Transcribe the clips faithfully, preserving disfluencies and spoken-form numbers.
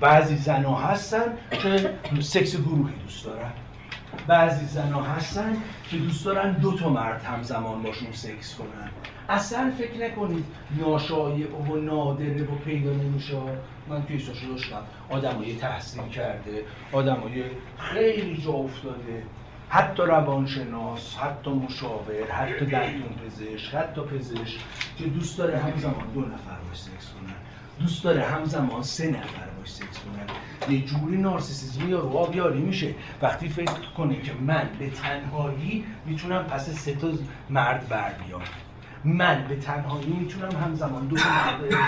بعضی زنها هستن که سکس گروهی دوست دارن، بعضی زنها هستن که دوست دارن دو تا مرد همزمان باشون سکس کنن. اصلا فکر نکنید ناشایع و نادره و پیدا نمیشه. من کیساشو داشتم، آدمای تحصیل کرده، آدمای خیلی جا افتاده، حتی روانشناس، حتی مشاور، حتی دندون پزشک، حتی پزشک که دوست داره همزمان دو نفر باش سکس کنن، دوست داره همزمان سه نفر باش سکس کنن. یه جوری نارسیسیسم یا روابیاری میشه وقتی فکر کنه که من به تنهایی میتونم پس سه تا مرد بر بیام، من به تنهایی میتونم همزمان دو تا مرد ارضا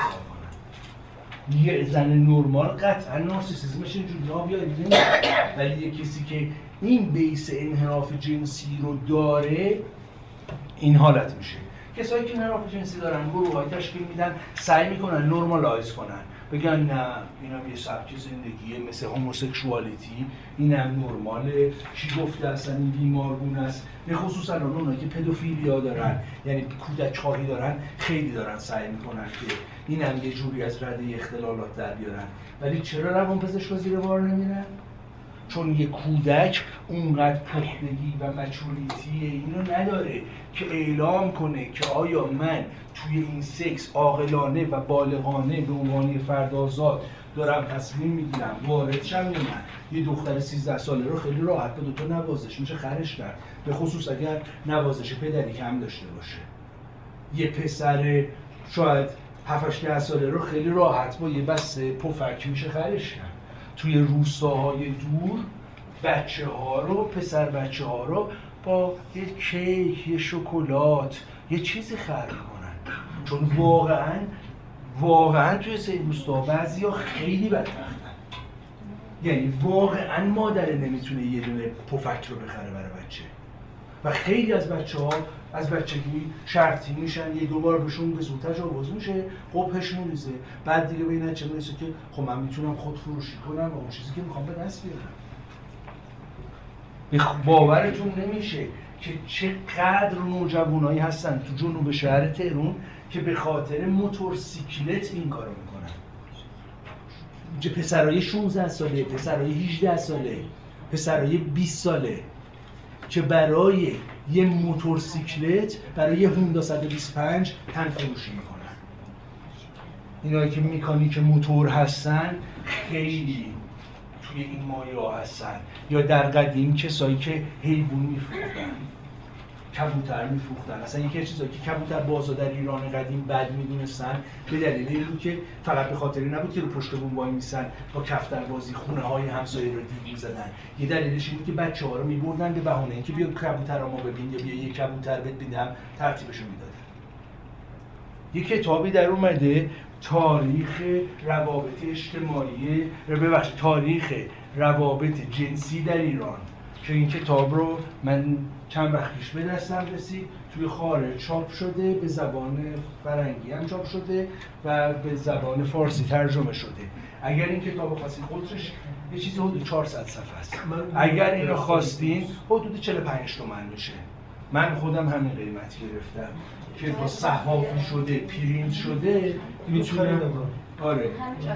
کنم. یه زن نرمال قطعا نارسیسیسمش اینجوری روابیاری نمیشه، ولی یه کسی که این بیس انحراف جنسی رو داره این حالت میشه. کسایی که انحراف جنسی دارن گروه‌های تشکیل میدن، سعی میکنن نرمالایز کنن، بگن نه اینم یه سبک زندگیه مثل هوموسکشوالیتی، اینم نرماله، چی گفته اصلا این بیمارگونه است. به خصوص الان اونایی که پدوفیلیا دارن، یعنی کودک‌خواهی دارن، خیلی دارن سعی میکنن که اینم یه جوری از رده اختلالات در بیارن. ولی چرا روانپزشکا زیر بار نمیرن؟ چون یه کودک اونقدر پختگی و مچوریتی اینو نداره که اعلام کنه که آیا من توی این سکس عاقلانه و بالغانه به عنوان فرد آزاد دارم تصمیم میگیرم وارد شم یا نه. یه دختر سیزده ساله رو خیلی راحت به دوتا نوازش میشه خرش کرد، به خصوص اگر نوازش پدری کم داشته باشه. یه پسر شاید هفت هشت ده ساله رو خیلی راحت با یه بسته پفک میشه خرش کرد. توی روستاهای دور بچه ها رو، پسر بچه ها رو با یه کیک، یه شکلات، یه چیزی خرج کنن، چون واقعا واقعا توی سری روستا بعضی ها خیلی بدبختن. یعنی واقعا مادره نمیتونه یه دونه پفک رو بخره برای بچه و خیلی از بچه ها از بچگی شرطی میشن، یه دوبار بهشون به زود تجاوز میشه، قبهش میریزه، بعد دیگه به این نتیجه میرسه که خب من میتونم خود فروشی کنم و اون چیزی که میخوام به دست بیارم. باورتون نمیشه که چقدر نوجوانایی هستن تو جنوب شهر تهران که به خاطر موتورسیکلت این کارو میکنن. پسرای شانزده ساله، پسرای هجده ساله، پسرای بیست ساله که برای یه موتورسیکلت، برای یه هوندا صد و بیست و پنج تن فروشی میکنن. اینایی که میکانیک موتور هستن خیلی توی این مایه ها هستن. یا در قدیم کسایی که حیوان میفروختن، کبوتر میفروختن. اصلا یکی چیزایی که کبوتر بازا در ایران قدیم بد میدونستن به دلیل این بود که فقط به خاطر نبود که رو پشت بوم وای میسن با کفتر بازی خونه های همسایه رو دیگ میزدن. یه دلیلش این بود که بچه ها رو میبردن به بهونه اینکه بیا کبوتر رو ما ببین، یا بیا یه کبوتر ببینم، ترتیبشون میدادن. یه کتابی در اومده تاریخ روابط اجتماعی، ببخشید تاریخ روابط جنسی در ایران، که این کتاب رو من چند وقت پیش به دستم رسید، توی خارج چاپ شده، به زبان فرنگی هم چاپ شده و به زبان فارسی ترجمه شده. اگر این کتاب رو خواستین خودش یه چیزی حدود چهارصد صفحه است. اگر این رو خواستین حدود چهل و پنج تومن میشه. من خودم همین قیمت گرفتم که با صحافی شده، پرینت شده، میتونم. آره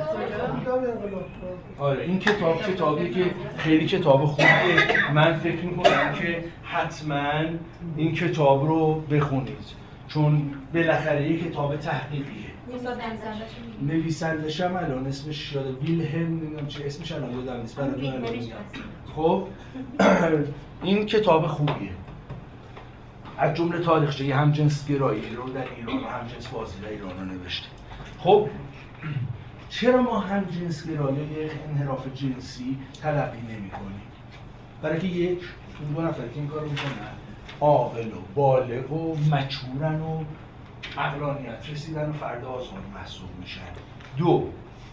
آره این کتاب کتابی که خیلی کتاب خوبیه. من فکر میکنم که حتما این کتاب رو بخونید، چون بالاخره یک کتاب تحقیقیه. نویسندش هم الان اسمش یاد ویلهلم نمیدونم چه اسمش الان یادم نیست، براتون الان میگم. خب این کتاب خوبیه. از جمله تاریخچه همجنسگرایی رو در ایران و همجنس بازی در ایران رو نوشته. خب چرا ما همجنسگرایی یک انحراف جنسی تلقی نمی‌کنیم؟ برای که یک اون دو نفر که این کارو میکنن عاقل و بالغ و مچورن و عقلانیت رسیدن و فرد آزاد محسوب میشن. دو،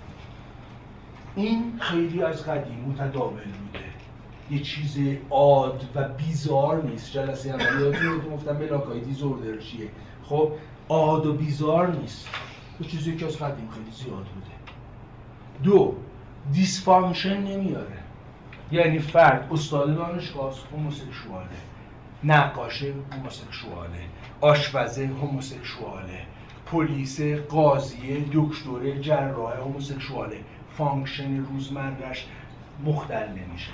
این خیلی از قدیم متداول بوده، یه چیز عاد و بیزار نیست. جلسه اولیاتی رو گفتم ملاکای دیزوردر چیه. خب عاد و بیزار نیست، یه چیزی که از قدیم خیلی زیاد بوده. دو، دیسفانکشن نمیاره، یعنی فرد استاد دانشگاه هوموسکشواله، نقاشه هوموسکشواله، آشپزه هوموسکشواله، پلیس، قاضی، دکتر، جراح هوموسکشواله. فانکشن روزمره‌اش مختل نمیشه.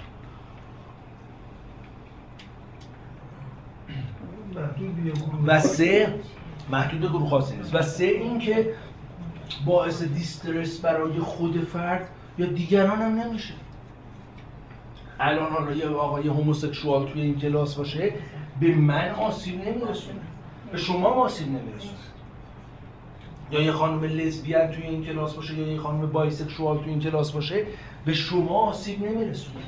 و سه محدود گروه خاصی نیست. و سه اینکه باعث دیسترس برای خود فرد یا دیگران هم نمیشه. الان حالا یه آقای هوموسکسوال توی این کلاس باشه به من آسیب نمیرسونه، به شما آسیب نمیرسونه. یا یه خانم لزبیان توی این کلاس باشه یا یه خانم بایسکسوال توی این کلاس باشه به شما آسیب نمیرسونه.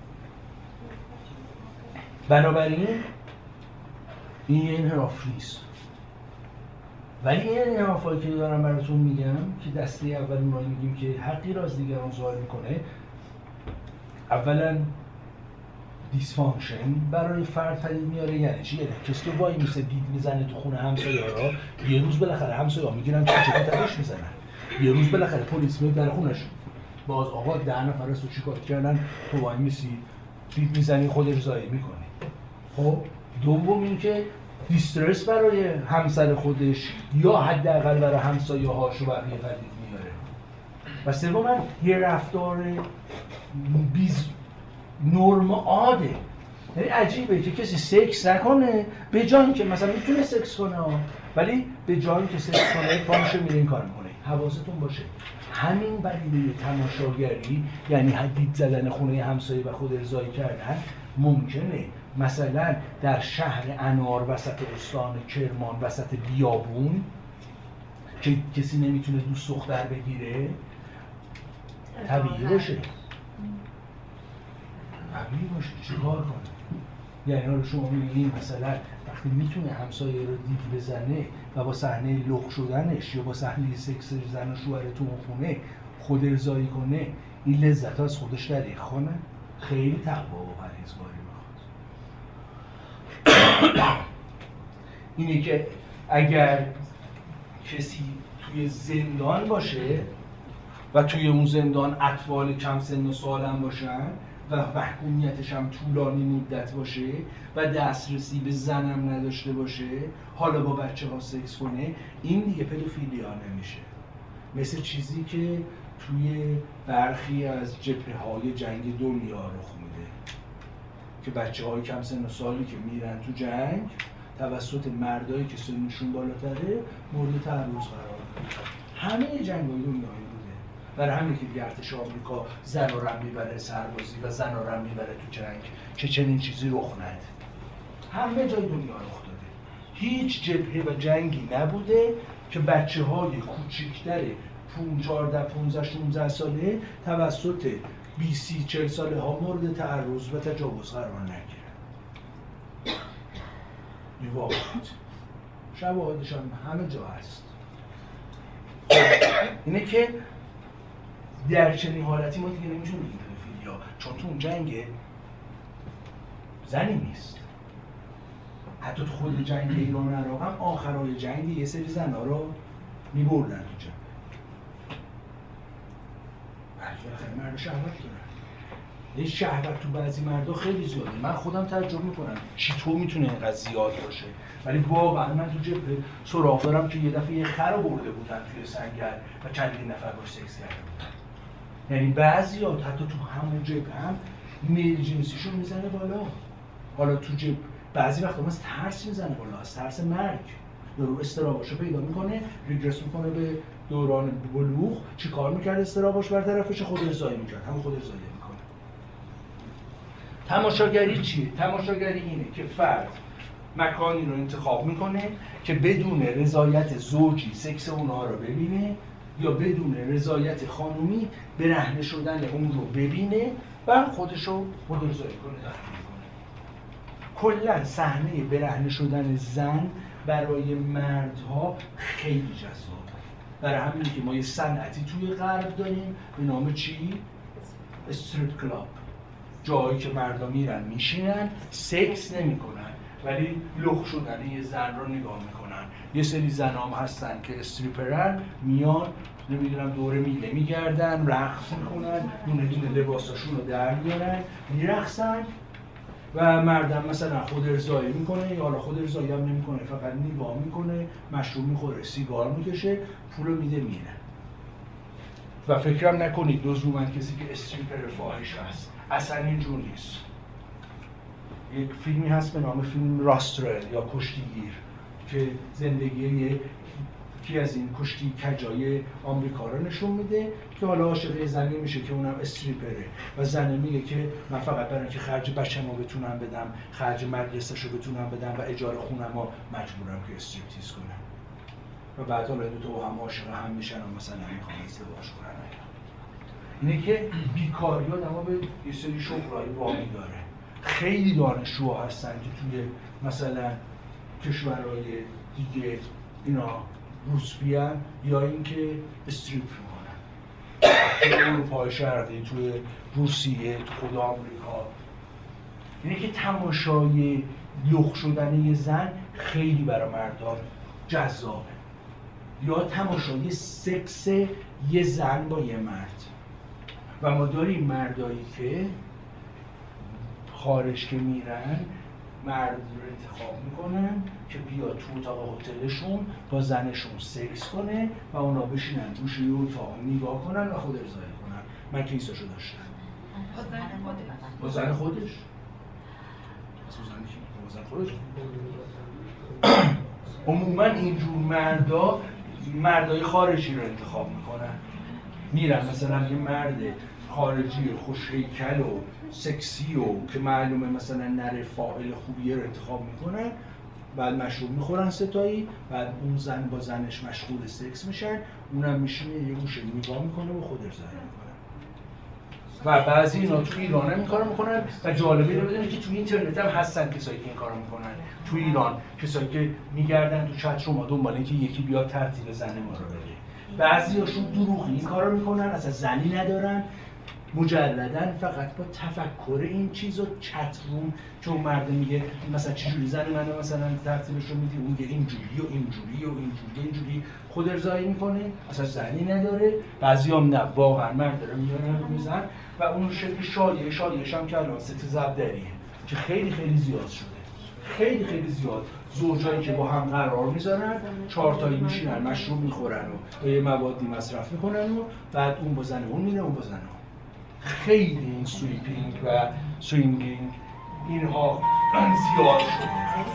بنابراین این یه انحراف نیست. ولی این انحرافایی که دارم براتون میگم که دسته اول اونایی میگیم که حقی را از دیگران ظاهر میکنه، اولا دیسفانکشن برای فرد پدید میاره. یعنی چی؟ یعنی کسی که وای میسه دید میزنه تو خونه همسایه‌ها، یه روز بالاخره همسایه‌ها میگیرن تو چه تاش میزنن. یه روز بالاخره پلیس میاد در خونش. باز آقا ده نفر از تو چیکار کردن؟ تو وای میسی دید میزنی خودش ظاهر میکنه. خب دوم اینکه دیسترس برای همسر خودش یا حداقل برای همسایه‌هاش و بقیه پدید میاره. و سوم یه رفتار بیز نرم عاده. یعنی عجیبه که کسی سکس نکنه به جای اینکه مثلا میتونه سکس کنه ولی به جای اینکه سکس کنه پامشه میره این کار میکنه. حواستون باشه همین بدیده تماشاگری، یعنی حدید زدن خونه همسایه و خود ارضایی کردن، ممکنه مثلا در شهر انار وسط استان کرمان وسط بیابون که کسی نمیتونه دوست دختر بگیره طبیعی باشه. طبیعی باشه چیکار کنه؟ یعنی حالا شما میبینید مثلا وقتی میتونه همسایه رو دید بزنه و با صحنه لخ شدنش یا با صحنه سکس زن و شوهر تو خونه خود ارضایی کنه، این لذت ها از خودش دریغ کنه، خیلی تقوا و پرهیزگاری میخواد. اینه که اگر کسی توی زندان باشه و توی اون زندان اطفال کم سن و سالم باشن و محکومیتش هم طولانی مدت باشه و دسترسی به زنم نداشته باشه، حالا با بچه ها سکس کنه، این دیگه پدوفیلیا نمیشه. مثل چیزی که توی برخی از جبهه های جنگ دنیا رخ میده که بچه های کم سن و سالی که میرن تو جنگ توسط مردایی که سنشون بالاتره مورد تعرض قرار میگیرن. همه جنگ های دنیا برای همین که دیگه ارتش آمریکا زن و رم میبره سربازی و زن و رم میبره تو جنگ که چنین چیزی رخ نده. همه جای دنیا رخ داده. هیچ جبهه و جنگی نبوده که بچه های کوچیکتر چهارده پانزده شانزده ساله توسط بیست چهل ساله ها مورد تعرض و تجاوز قرار نگیرن. این واقعیت. شواهدش هم همه جا هست. اینه که در چنین حالتی ما دیگه نمیتونیم بگیم پدوفیلیا، چون تو اون جنگ زنی نیست. حتی تو خود جنگ ایران و عراق هم آخرای جنگ یه سری زنها رو میبردن تو جنگ. بالاخره مرد شهوت دارن. یه شهوت تو بعضی مردا خیلی زیاده. من خودم تعجب میکنم چطور میتونه اینقدر زیاد باشه. ولی واقعا من تو جبهه سراغ دارم که یه دفعه یه خر رو برده بودن توی سنگر و چندین نفر باش سکس کرده بودن. یعنی بعضیا حتی تو همون جبهه هم میل جنسیشون میزنه بالا. حالا تو جبهه بعضی وقتا از ترس میزنه بالا، از ترس مرگ. یارو استراباشو پیدا میکنه، ریگرس میکنه به دوران بلوغ. چیکار میکرد استراباش برطرفش؟ خود ارضایی میکرد، همون خود ارضایی میکنه. تماشاگری چیه؟ تماشاگری اینه که فرد مکانی رو انتخاب میکنه که بدون رضایت زوجی سکس اونها رو ببینه یا بدون رضایت خانومی برهنه شدن اون رو ببینه و خودش رو مدرزایی کنه، تحقیل کنه. کلا صحنه برهنه شدن زن برای مردها خیلی جذابه. برای همینه که ما یه صنعتی توی غرب داریم به نام چی؟ استریپ کلاب. جایی که مردا میرن میشینن، سکس نمیکنن ولی لخ شدن یه زن رو نگاه میکنن. یه سری زنام هستن که استریپرن، میان نمیدونم دوره میله میگردن، رقص میکنن، دونه دونه لباساشون رو در میارن، میرقصن و مردم مثلا خود ارضایی میکنه یا حالا خود ارضایی هم نمیکنه، فقط نگاه میکنه، مشروب میخوره، سیگار میکشه، پولو میده میره. و فکرم نکنید لزوما کسی که استریپر فاحش هست اصلا اینجور نیست. یک فیلمی هست به نام فیلم راسترل یا کشتیگیر که زندگی یکی از این کشتی کجای آمریکا رو نشون میده که حالا عاشق زنی میشه که اونم استریپره و زنه میگه که من فقط برای اینکه خرج بچه‌مو بتونم بدم، خرج مدرسه‌شو بتونم بدم و اجاره خونمو مجبورم که استریپتیز کنم. و بعد حالا دو تا با هم عاشق هم میشن و مثلا میخوان ازدواج کنن. اینه که بیکاری آدم‌ها به یه سری شغلای واقعی داره. خیلی دانشجوها هستن که توی مثلا کشورهای دیگه اینا روسپیان یا اینکه استریپ میکنن توی اروپای شرقی، توی روسیه، تو خود آمریکا. اینه که تماشای لخ شدن یه زن خیلی برای مردان جذابه، یا تماشای سکس یه زن با یه مرد. و ما داریم مردایی که خارج که میرن مرد رو انتخاب میکنن که بیا تو اتاق هتلشون با زنشون سکس کنه و اونا بشینن توش یه اتاق نگاه کنن و خود ارضایی کنن. من کیساشو داشتم. با زن خودش؟ با زن خودش؟ با زن خودش؟ عموما اینجور مردا مردای خارجی رو انتخاب میکنن. میرن مثلا یه مرد خارجی خوش هیکل و سکسی و که معلومه مثلا نره فاعل خوبیه رو انتخاب میکنن، بعد مشروب میخورن ستایی، بعد اون زن با زنش مشغول سکس میشن، اونم میشینه یه گوشه نگاه میکنه و خود ارضایی میکنه. و بعضی اینا تو ایران هم این کارو میکنن و جالبی رو بدونید که تو اینترنت هم هستن کسایی که این کارو میکنن. تو ایران کسایی که میگردن تو چت روم دنبال اینکه یکی بیاد ترتیب زن ما رو بده. بعضیاشون دروغی این کارو میکنن، اصلا زنی ندارن، مجردن فقط با تفکر این چیزو چت روم چون مرد میگه مثلا چجوری زن منو مثلا ترتیبش رو میدی، اون میگه اینجوری و اینجوری و اینجوری اینجوری خود ارضایی میکنه، اصلا زنی نداره. بعضیام نه، واقعا مرد داره میارن رو میزن و اون شکل شایعه شایعش هم که الان سکس زبدریه که خیلی خیلی زیاد شده، خیلی خیلی زیاد. زوجایی که با هم قرار میذارن، چهار تایی میشینن مشروب میخورن و یه موادی مصرف میکنن و بعد اون با زن اون میره اون با زن اون. خیلی این سویپینگ و سوینگینگ اینها زیاد شده.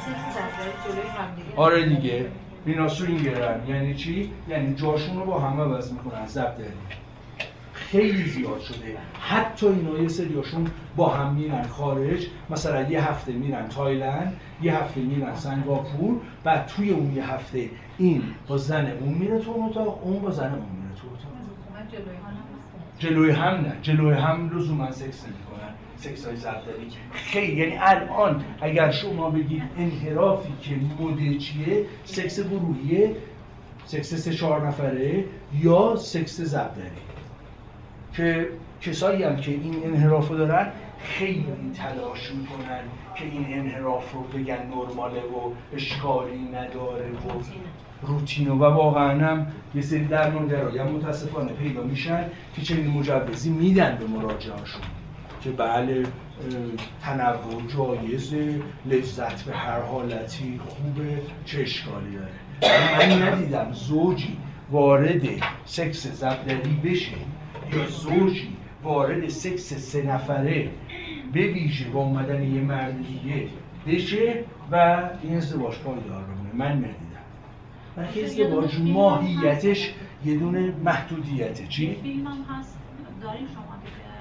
آره دیگه اینا سوینگرن. یعنی چی؟ یعنی جاشون رو با هم عوض میکنن. زبدری خیلی زیاد شده. حتی اینا یه سریاشون با هم میرن خارج، مثلا یه هفته میرن تایلند، یه هفته میرن سنگاپور، بعد توی اون یه هفته این با زن اون میره تو اون اتاق، اون با زن اون میره تو اتاق. جلوی هم نه، جلوی هم لزوما سکس نمی‌کنن، سکس های زبدری خیلی. یعنی الان اگر شما بگید انحرافی که مد چیه، سکس گروهیه، سکس سه چهار نفره یا سکس زبدری، که کسایی هم که این انحراف رو دارن خیلی تلاش میکنن که این انحراف رو بگن نرماله و اشکالی نداره و روتینو و واقعا هم یه سری درمانگرایی هم متاسفانه پیدا میشن که چنین مجوزی میدن به مراجعهاشون که بله تنوع جایزه، لذت به هر حالتی خوبه، چه اشکالی داره. من ندیدم زوجی وارد سکس زبدری بشه یا زوجی وارد سکس سه نفره به ویژه با اومدن یه مرد دیگه بشه و این ازدواج پایدار بمونه. من ندیدم. برای ازدواج ماهیتش یه دونه محدودیته. چی؟ فیلم هم هست داریم شما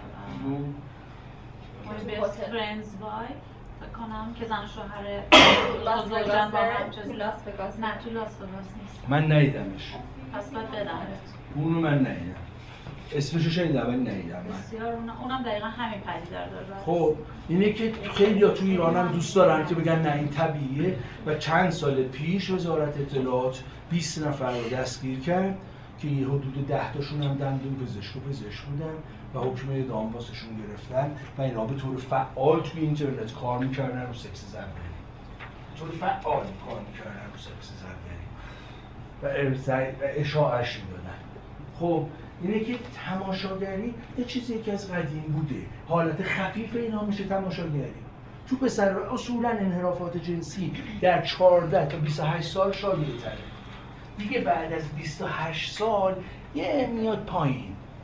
دیگه بیست فرندز وای فکر کنم که زن شوهر زوجن با هم چیز. لاس وگاس نه تو لاس وگاس نیست. من ندیدمش. پس باید بدمت. اونو من ندیدم. اسمشو شنیدم ولی ندیدم من. بسیار اونم دقیقا همین پدیده داره. خب اینه که خیلی ها تو ایران هم دوست دارن که بگن نه این طبیعیه و چند سال پیش وزارت اطلاعات بیست نفر رو دستگیر کرد که یه حدود ده تاشون هم دندون پزشک و پزشک بودن و حکم اعدام واسشون گرفتن و اینا به طور فعال توی اینترنت کار میکردن رو سکس زبدری. به طور فعال کار میکردن رو سکس زبدری و ارزای و اشاعش میدادن. خب اینه که تماشاگری یه چیزی که از قدیم بوده، حالت خفیف اینا میشه تماشاگری. تو پسر اصولا انحرافات جنسی در چهارده تا بیست و هشت سال شایع تره. دیگه بعد از بیست و هشت سال یه میاد پایین.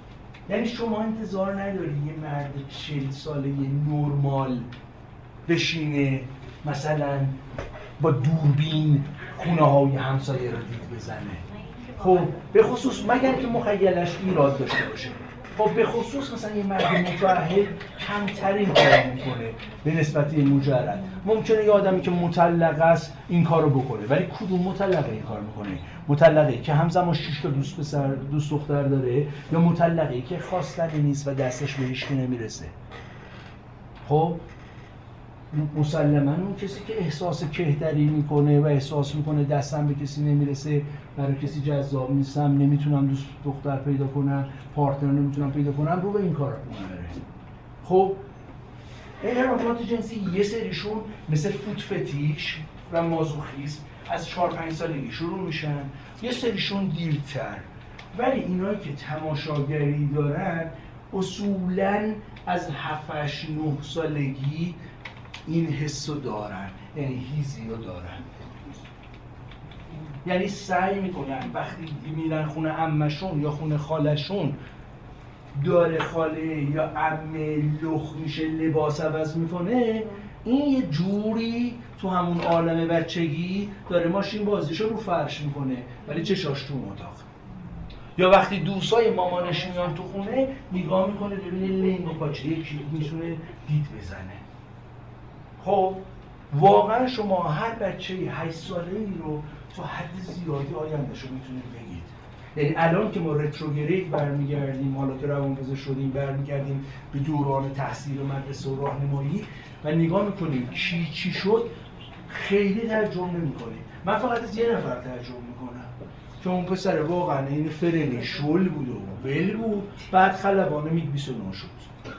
یعنی شما انتظار نداری یه مرد چهل ساله نرمال بشینه مثلا با دوربین خونه های همسایه رو دید بزنه. خب به خصوص مگر که مخیلش ایراد داشته باشه. خب به خصوص مثلا یه مرد متعهد کمترین کار میکنه به نسبت یه مجرد. ممکنه یه آدمی که مطلقه است این کارو بکنه، ولی کدوم مطلقه این کار میکنه؟ مطلقه که همزمان شش تا دوست پسر دوست دختر داره، یا مطلقه که خواستنی نیست و دستش به هیچ کی نمیرسه؟ خب مسلماً اون کسی که احساس کهتری میکنه و احساس میکنه دستم به کسی نمیرسه، برای کسی جذاب نیستم، نمیتونم دوست دختر پیدا کنم، پارتنر نمیتونم پیدا کنم، رو به این کار میبره. خب این ارتباطات جنسی یه سریشون مثل فوت فتیش و مازوخیسم از چهار پنج سالگی شروع میشن، یه سریشون دیرتر. ولی اینایی که تماشاگری دارن اصولاً از هفت هشت نه سالگی این حسو دارن، یعنی هیزی رو دارن. یعنی سعی میکنن وقتی میرن خونه عمشون یا خونه خالشون، داره خاله یا عمه لخ میشه لباس عوض میکنه، این یه جوری تو همون عالم بچگی داره ماشین بازیشو رو فرش میکنه ولی چشاش تو اتاق. یا وقتی دوستای مامانش میان تو خونه نگاه میکنه ببینه لنگ و پاچه یکی میتونه دید بزنه. خب واقعا شما هر بچه هشت ساله ای رو تو حد زیادی آینده‌شو میتونید بگید. یعنی الان که ما رتروگرید برمیگردیم، حالا که روانپزشک شدیم برمیگردیم به دوران تحصیل و مدرسه و راهنمایی و نگاه میکنیم چی چی شد، خیلی ترجمه نمیکنیم. من فقط از یه نفر ترجمه میکنم که اون پسر واقعا این فرنی شل بود و ول بود، بعد خلبانه میگ بیست و نه شد.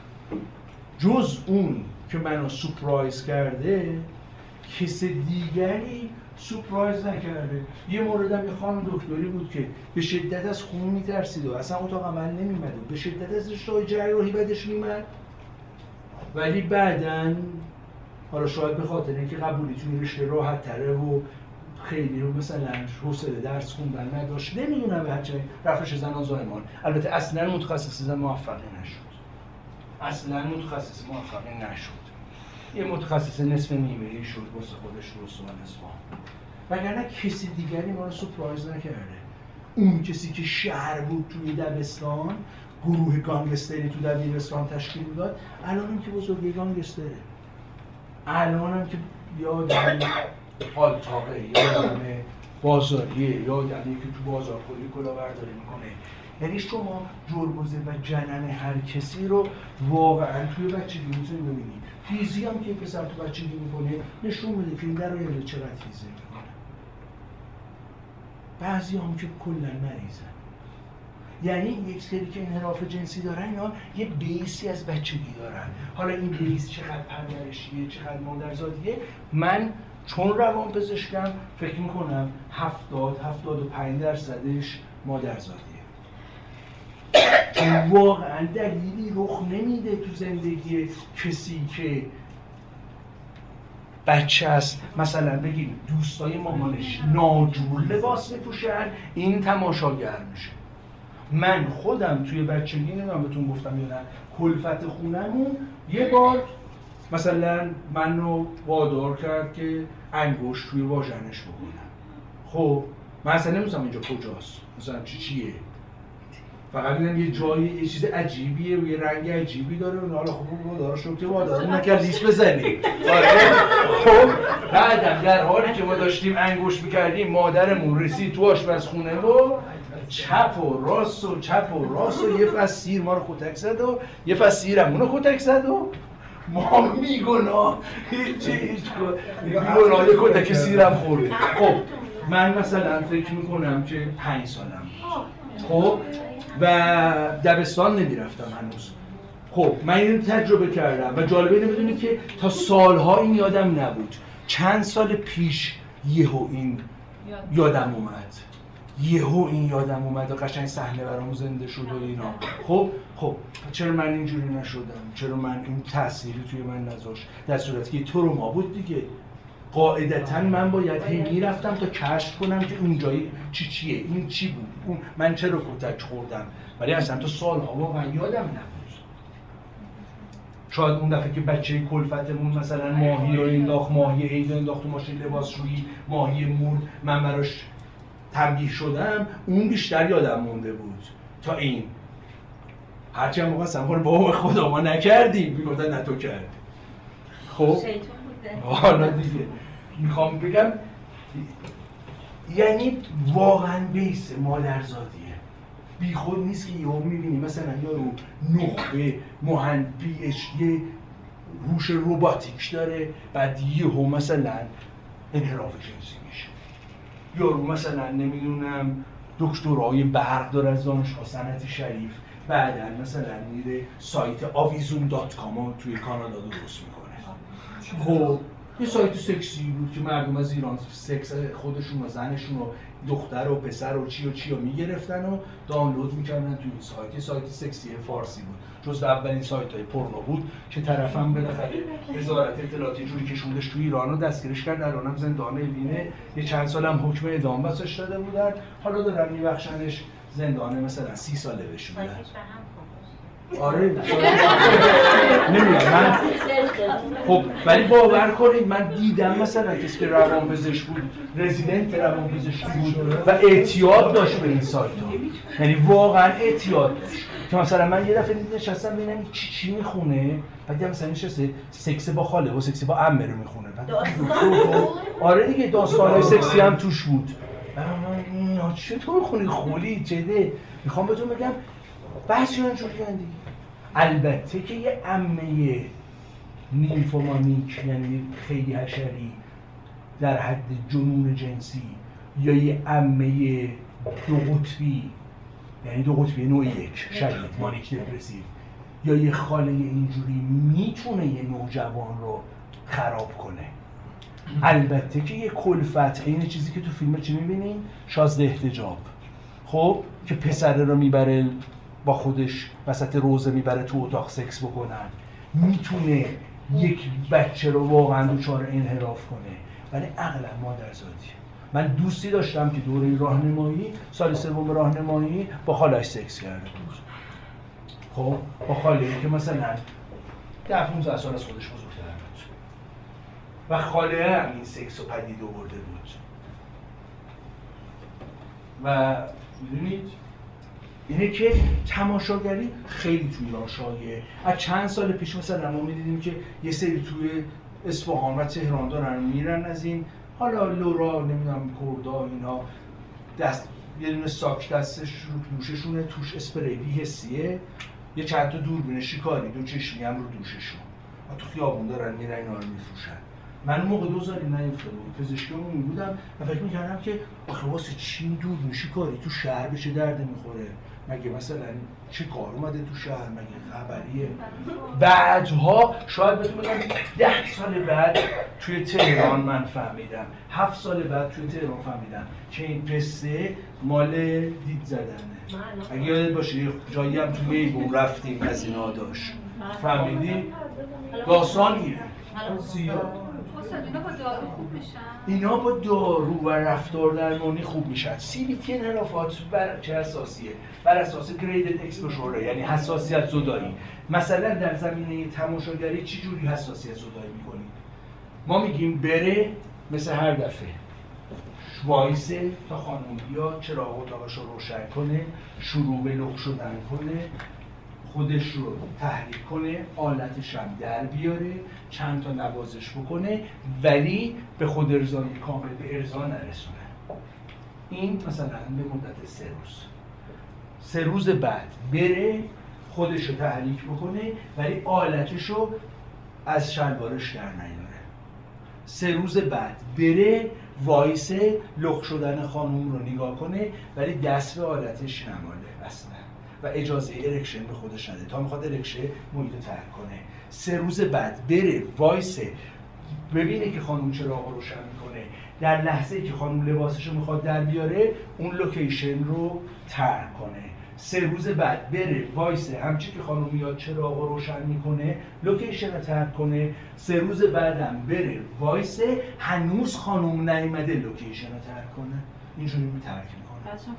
جز اون که منو سورپرایز کرده کس دیگری سورپرایز نکرده. یه موردم یه خانم دکتری بود که به شدت از خون میترسید و اصلا اتاق عمل نمیمد و به شدت از رشته‌های جراحی بدش میمد، ولی بعدن حالا شاید به خاطر اینکه قبولی توی رشته راحت تره و خیلی رو مثلا حوصله درس خوندن نداشت، نمیدونم بچه رفتش زنان زایمان. البته اصلا متخصص زن موفقی نشد، اصلا متخصص موفقی نشد، یه متخصص نصف نیمه‌ای شد واسه خودش رسوان اصفهان، وگرنه کسی دیگری ما رو سورپرایز نکرده. اون کسی که شهر بود توی دبستان، گروه گانگستری تو دبیرستان تشکیل داد، الان هم که بزرگی گانگستره، الان هم که یا آدم آلتاقه یا آدم بازاریه یا آدمی که تو بازار خوری کلاهبرداری میکنه. یعنی شما جربوزه و جنن هر کسی رو واقعا توی بچگی میتونید ببینید. تیزی هم که پسر تو بچگی میکنه نشون میده که این در آینده چقدر تیزی میکنه. بعضی هم که کلا مریضن. یعنی یک سری که انحراف جنسی دارن یا یه بیسی از بچگی دارن. حالا این بیس چقدر پرورشیه، چقدر مادرزادیه، من چون روانپزشکم فکر میکنم هفتاد هفتاد و پنج درصدش مادرزادیه. که واقعا دلیلی رخ نمیده تو زندگی کسی که بچه است مثلا بگیم دوستای مامانش ناجور لباس میپوشن این تماشاگر میشه. من خودم توی بچگی نمیدونم بهتون گفتم یا نه، کلفت خونمون یه بار مثلا منو وادار کرد که انگشت توی واژنش بکنم. خب من اصلا نمیدونم اینجا کجاست، مثلا چی چیه، فقط میدونم یه جایی یه چیز عجیبیه و یه رنگ عجیبی داره و حالا خب وادار شد که وادار نکرد لیست بزنیم. خب بعدم در حالی که ما داشتیم انگشت میکردیم مادرمون رسید تو آشپزخونه و چپ و راست و چپ و راست و یه فصل سیر ما رو کتک زد و یه فصل سیرمون رو کتک زد و ما میگناه هیچی هیچ میگناه یه کتک سیرم خورده. خب من مثلا فکر میکنم که پنج سالم خب و دبستان نمیرفتم هنوز. خب من این تجربه کردم و جالبه اینو بدونی که تا سالها این یادم نبود. چند سال پیش یهو این یادم اومد، یهو این یادم اومد و قشنگ صحنه برام زنده شد و اینا. خب خب چرا من اینجوری نشدم؟ چرا من این تأثیری توی من نذاشت؟ در صورتی که تو رو ما بود دیگه. قاعدتا من باید هی میرفتم تا کشف کنم که اونجایی چی چیه، این چی بود، اون من چرا کتک خوردم، ولی اصلا تا سالها واقعا یادم نبود. شاید اون دفعه که بچه کلفتمون مثلا ماهی رو انداخت، ماهی عید رو انداخت تو ماشین لباسشویی، ماهی مرد، من براش تنبیه شدم، اون بیشتر یادم مونده بود تا این. هرچی هم موقع سنبال بابا خدا ما نکردیم، میگفتن نه تو کردی. خب حالا دیگه میخوام بگم یعنی واقعا بیس مادرزادیه، بی خود نیست که یهو میبینی مثلا یارو نخبه مهندس یه هوش رباتیک داره، بعد یهو مثلا انحراف جنسی میشه. یارو مثلا نمیدونم دکترای برق داره از دانشگاه صنعتی شریف، بعدن مثلا میره سایت آویزون دات کام توی کانادا درست میکنه. خب یه سایت سکسی بود که مردم از ایران سکس خودشون و زنشون و دختر و پسر و چی و چی رو میگرفتن و دانلود میکردن توی این سایت. یه سایت سکسی فارسی بود، جز اولین سایت های پورنو بود که طرفم بالاخره وزارت اطلاعات جوری کشوندش توی ایران رو دستگیرش کرد، الانم زندان وینه، یه چند سالم حکم اعدام بسش داده بودن، حالا دارن میبخشنش زندانه مثلا سی ساله بهش میدن. آره نمیدونم من خب ولی باور کنید من دیدم مثلا کسی که روانپزشک بود، رزیدنت روانپزشکی بود و اعتیاد داشت به این سایت ها، یعنی واقعا اعتیاد داشت که مثلا من یه دفعه نشستم ببینم چی چی میخونه، بعد مثلا نشسته سکس با خاله و سکس با عمه رو میخونه، بعد آره دیگه داستانای سکسی هم توش بود. من چطور میخونی خولی جده؟ میخوام بهتون بگم بحثی اونجوری دیگه. البته که یه عمه نیمفومانیک یعنی خیلی حشری در حد جنون جنسی یا یه عمه دو قطبی یعنی دو قطبی نوع یک شدید مانیک دپرسیو یا یه خاله اینجوری میتونه یه نوجوان رو خراب کنه. البته که یه کلفت این چیزی که تو فیلم چی میبینین؟ شازده احتجاب، خب که پسره رو میبره با خودش وسط روزه میبره تو اتاق سکس بکنن، میتونه یک بچه رو واقعا دچار انحراف کنه، ولی اغلب مادرزادیه. من دوستی داشتم که دوره راهنمایی سال سوم راهنمایی با خاله‌اش سکس کرده بود. خب با خاله‌ای که مثلا ده پانزده سال از خودش بزرگتر بود و خاله هم این سکس رو پدید آورده بود. و میدونید اینه که تماشاگری خیلی توی ایران شایعه. از چند سال پیش مثلا ما می‌دیدیم که یه سری توی اصفهان و تهران دارن میرن از این حالا لورا نمیدونم کردا اینا دست یه دونه ساک دستش رو دوششونه، توش اسپری بی حسیه، یه چند تا دوربین شکاری دو چشمی هم رو دوششون و تو خیابون دارن میرن اینا رو میفروشن. من موقع دوزاری نیفتاده بود پزشکیمون بودم و فکر میکردم که آخه واسه چی دوربین شکاری تو شهر به چه درد میخوره، مگه مثلا چه کار اومده تو شهر، مگه خبریه؟ بعدها شاید بهتون بگم ده سال بعد توی تهران من فهمیدم، هفت سال بعد توی تهران فهمیدم که این قصه مال دید زدنه. اگه یادت باشه یه جایی هم تو میبون رفتیم از اینا داشت، فهمیدی؟ داستانیه زیاد. اینا با دارو خوب میشن؟ اینا با دارو و رفتار درمانی خوب میشن. سی بی تی انحرافات بر چه اساسیه؟ بر اساس گریدد اکسپوژر یعنی حساسیت زدایی. مثلا در زمینه تماشاگری چی جوری حساسیت زدایی میکنید؟ ما میگیم بره مثل هر دفعه وایسه تا خانم بیاد چراغ اتاقش رو روشن کنه، شروع به لخت شدن کنه، خودش رو تحریک کنه، آلتش هم در بیاره، چند تا نوازش بکنه، ولی به خود ارضای کامل به ارضا نرسونه. این مثلا به مدت سه روز سه روز بعد بره خودش رو تحریک بکنه ولی آلتش رو از شلوارش در نیاره. سه روز بعد بره وایسه لخت شدن خانوم رو نگاه کنه ولی دست به آلتش نماله اصلا و اجازه ارکشن به خودش نده تا میخواد ارکشن محیط رو ترک کنه. سه روز بعد بره وایسه ببینه که خانوم چراغ روشن میکنه، در لحظه که خانوم لباسش رو میخواد در بیاره اون لوکیشن رو ترک کنه. سه روز بعد بره وایسه همچی که خانم میاد چراغ روشن میکنه لوکیشن رو ترک کنه، سه روز بعدم بره وایسه هنوز خانم نیومده لوکیشن رو ترک کنه، اینجوری می ترک میکنه.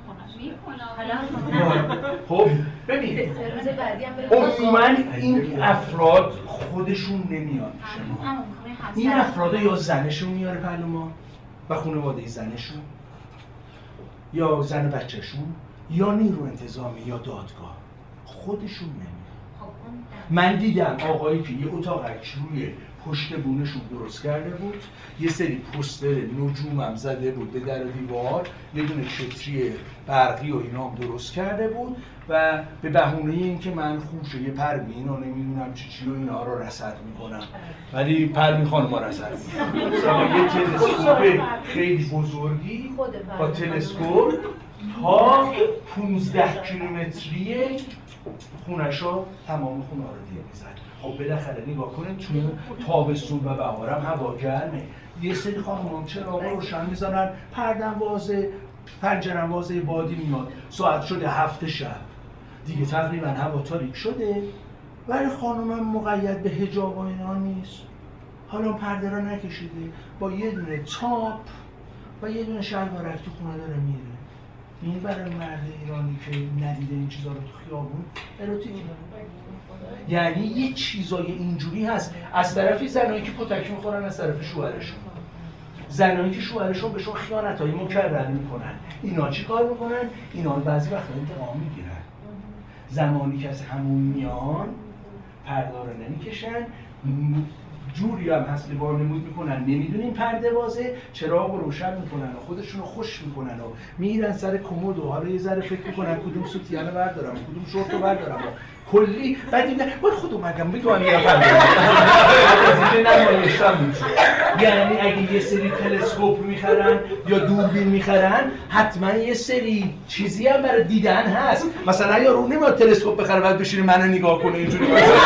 خب ببین عموما این افراد خودشون نمیان شما، این افراد یا زنشون میاره پلو ما و خانواده زنشون یا زن بچهشون یا نیرو انتظامی یا دادگاه، خودشون نمیان. من دیدم آقایی که یه اتاقک روی پشت بونشون درست کرده بود، یه سری پوستر نجومم زده بود به در دیوار، یه دونه کتری برقی و اینا هم درست کرده بود و به بهونه اینکه من خوشه یه پروین و نمیدونم چی چی و اینا رو رصد میکنم، ولی پروین خانم رصد میکنم یه تلسکوپ خیلی بزرگی با تلسکوپ تا پونزده کیلومتری خونشو تمام خونه رو دید میزد. خب بالاخره نگاه کنید توی تابستون و بهارم هوا گرمه، یه سری خانم‌ها چراغ روشن میزنن، پردن وازه، پنجره‌م وازه، بادی میاد، ساعت شده هفت شب دیگه تقریبا هوا تاریک شده، ولی خانمم مقید به حجاب و اینا نیست، حالا پرده را نکشیده، با یه دونه تاپ و یه دونه شلوارک تو خونه داره میره. این برای مرد ایرانی که ندیده این چیزا رو تو خیابون اروتیکه. یعنی یه چیزای اینجوری هست، از طرفی زنایی که کتک میخورن، از طرف شوهرشون، زنایی که شوهرشون بهشون خیانتایی مکرر میکنن، اینا چی کار میکنن؟ اینا بعضی وقتا انتقام میگیرن. زمانی که از همون میان پرده رو نمیکشن، جوری هم هست که وانمود میکنن نمیدونیم پرده بازه، چراغ رو روشن میکنن و خودشون رو خوش میکنن و میرن سر کمد و حالا یه ذره فکر میکنن کدوم سوتیه رو بردارم کدوم شورت رو بردارم و کلی بعد میگن وای خودم مگم بگو من میرم پرده نمایشم. یعنی اگه یه سری تلسکوپ میخرن یا دوربین میخرن، حتما یه سری چیزی هم برای دیدن هست. مثلا یا رو نمیاد تلسکوپ بخره بعد بشینه منو نگاه کنه اینجوری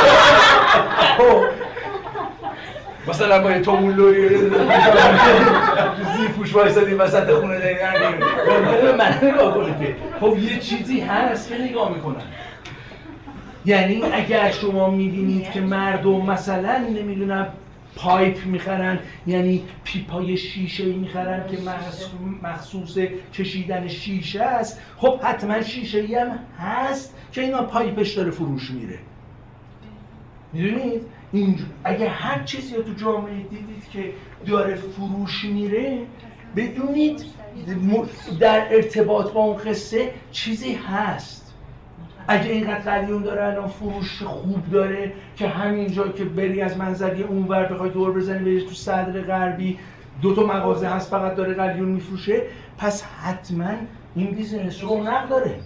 مثلا با یه تومولوی زیپوش وایسادیم وسط خونه داریم ممکنه من نگاه کنه که خب یه چیزی هست که نگاه میکنن. یعنی اگر شما میبینید که مردم مثلا نمیدونم پایپ میخرن، یعنی پیپای شیشه میخرن که مخصوص کشیدن شیشه است، خب حتما شیشه ای هم هست که اینا پایپش داره فروش میره. میدونید؟ اینجور اگه هر چیزی رو تو جامعه دیدید که داره فروش میره، بدونید در ارتباط با اون قصه چیزی هست. اگه اینقدر قلیون داره الان فروش خوب داره که همینجا که بری از منظری اونور بخوای دور بزنی بری تو صدر غربی دو تا مغازه هست فقط داره قلیون میفروشه، پس حتما این بیزنس رونق داره،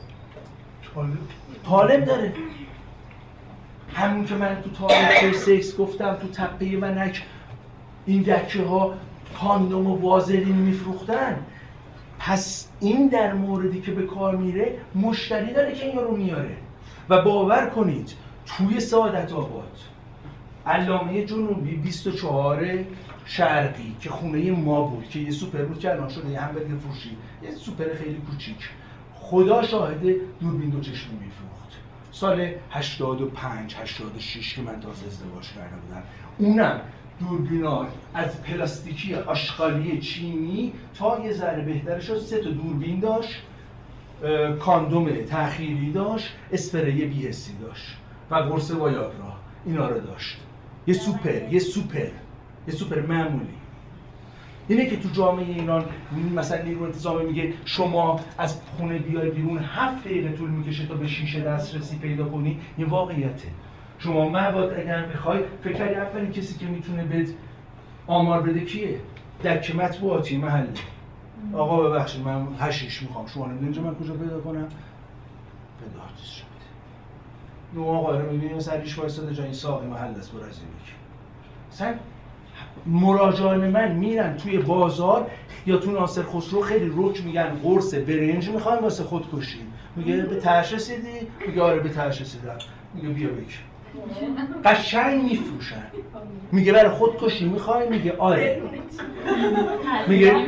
طالب داره. همون که من تو تاریخ سکس گفتم تو تپه ونک این دکه ها کاندوم و وازلین میفروختن، پس این در موردی که به کار میره مشتری داره که این رو میاره. و باور کنید توی سعادت آباد علامه جنوبی بیست و چهار شرقی که خونه ما بود که یه سوپر بود که الان شده یه همبرگر فروشی، یه سوپر خیلی کوچیک، خدا شاهد دوربین دو چشمی میفروخت سال هشتاد و پنج هشتاد و شش که من تازه ازدواج کرده بودم. اونم دوربینا از پلاستیکی آشغالی چینی تا یه ذره بهترش شد، سه تا دوربین داشت، کاندوم تأخیری داشت، اسپری بی حسی داشت و قرص وایاگرا، اینا رو داشت. یه سوپر یه سوپر یه سوپر معمولی. اینه که تو جامعه ایران مثلا نیرو انتظامی میگه شما از خونه بیای بیرون هفت دقیقه طول میکشه تا به شیشه دسترسی پیدا کنی. این واقعیته. شما مواد اگر میخوای فکر کردی اولین کسی که میتونه بهت آمار بده کیه؟ دکه مطبوعاتی محله. آقا ببخشید من هشیش میخوام، شما نمیدونید من کجا پیدا کنم؟ بده آرتیس بده. نو آقا رو میبینیم مثلا ریش وایساده جای این ساقی محل است برای زیمیک. مثلا مراجعان من میرن توی بازار یا تو ناصر خسرو خیلی رک میگن قرص برنج میخوایم واسه خودکشی. میگه به تهش رسیدی؟ میگه آره به تهش رسیدم. میگه بیا بک. قشنگ میفروشن. میگه برای خودکشی میخوای؟ میگه آره. میگه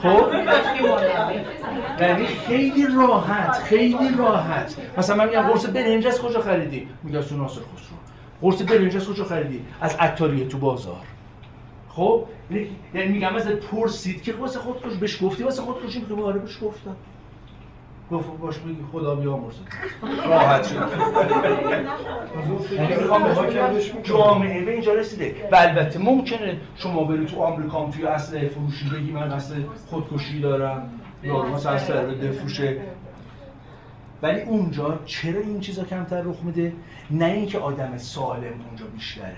خب یعنی خیلی راحت خیلی راحت مثلا من میگم قرص برنج از کجا خریدی؟ میگه از تو ناصر خسرو. قرص برنج از کجا خریدی؟ از عطاریه تو بازار. خب یعنی میگم ازت پرسید که واسه خودکشی بهش گفتی واسه خودکشی میگه آره بهش گفتم. گفت باش میگی خدا بیامرزه. راحت شد. یعنی میخوام بگم جامعه به اینجا رسیده. و البته ممکنه شما بری تو آمریکا توی اسلحه فروشی بگی من قصد خودکشی دارم یا مثلا اسلحه بفروشه. ولی اونجا چرا این چیزا کمتر رخ میده؟ نه اینکه آدم سالم اونجا بیشتره.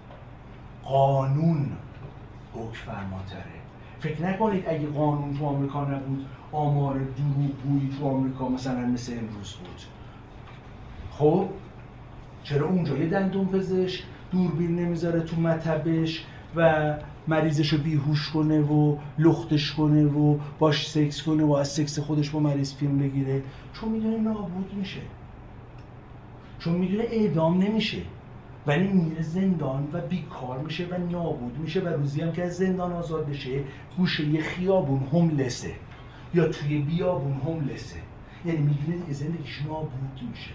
قانون حکم فرماتره. فکر نکنید اگه قانون تو آمریکا نبود آمار دروغگویی تو آمریکا مثلا مثل امروز بود. خب چرا اونجا یه دندون پزشک دوربین نمیذاره تو مطبش و مریضشو بیهوش کنه و لختش کنه و باش سکس کنه و از سکس خودش با مریض فیلم بگیره؟ چون میدونه نابود میشه، چون میدونه اعدام نمیشه، ولی میره زندان و بیکار میشه و نابود میشه و روزی هم که از زندان آزاد بشه گوشه یه خیابون هوملسه یا توی بیابون هوملسه. یعنی میدونه دیگه زندگیش نابود میشه.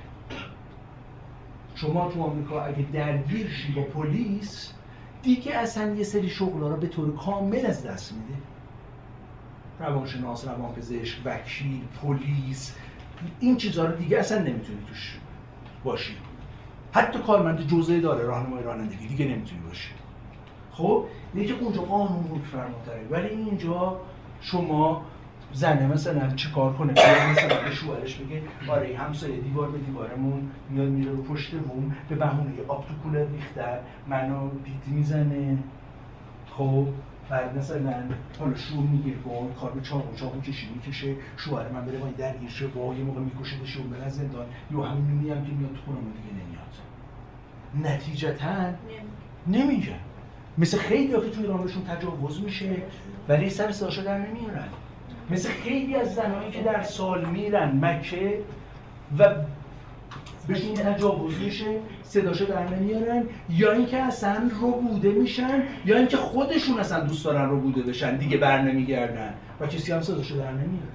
شما تو آمریکا اگه درگیر شی با پلیس دیگه اصلا یه سری شغلا رو به طور کامل از دست میده. روانشناس، روانپزشک، وکیل، پلیس، این چیزا رو دیگه اصلا نمیتونی توش باشی. حتی کارمند جزء اداره راهنمای رانندگی دیگه نمیتونی باشی. خب دیگه اونجا قانون حکم فرماتره. ولی اینجا شما زنه مثلا چیکار کنه؟ بیاد مثلا به شوهرش بگه آره همسایه دیوار به دیوارمون میاد میره رو پشت بوم به بهونه آب تو کولر ریختن منو پیت میزنه. خب بعد مثلا حالا شور میگیره با کار به چاقو چاقو کشی میکشه شوهر من بره باید درگیر شه با یه موقع میکشهش اون بره زندان یا همینونی هم که میاد تو خونمون دیگه نمیاد. نتیجتاً نمیگه. مثل خیلی ها که توی ایرانشون تجاوز میشه ولی سر صداشو در نمیارن. مثل خیلی از زنایی که در سال میرن مکه و بهشون تجاوز میشه صداشو در نمیارن، یا اینکه اصلا ربوده میشن یا اینکه خودشون اصلا دوست دارن ربوده بشن دیگه بر نمیگردن و کسی هم صداشو در نمیاره.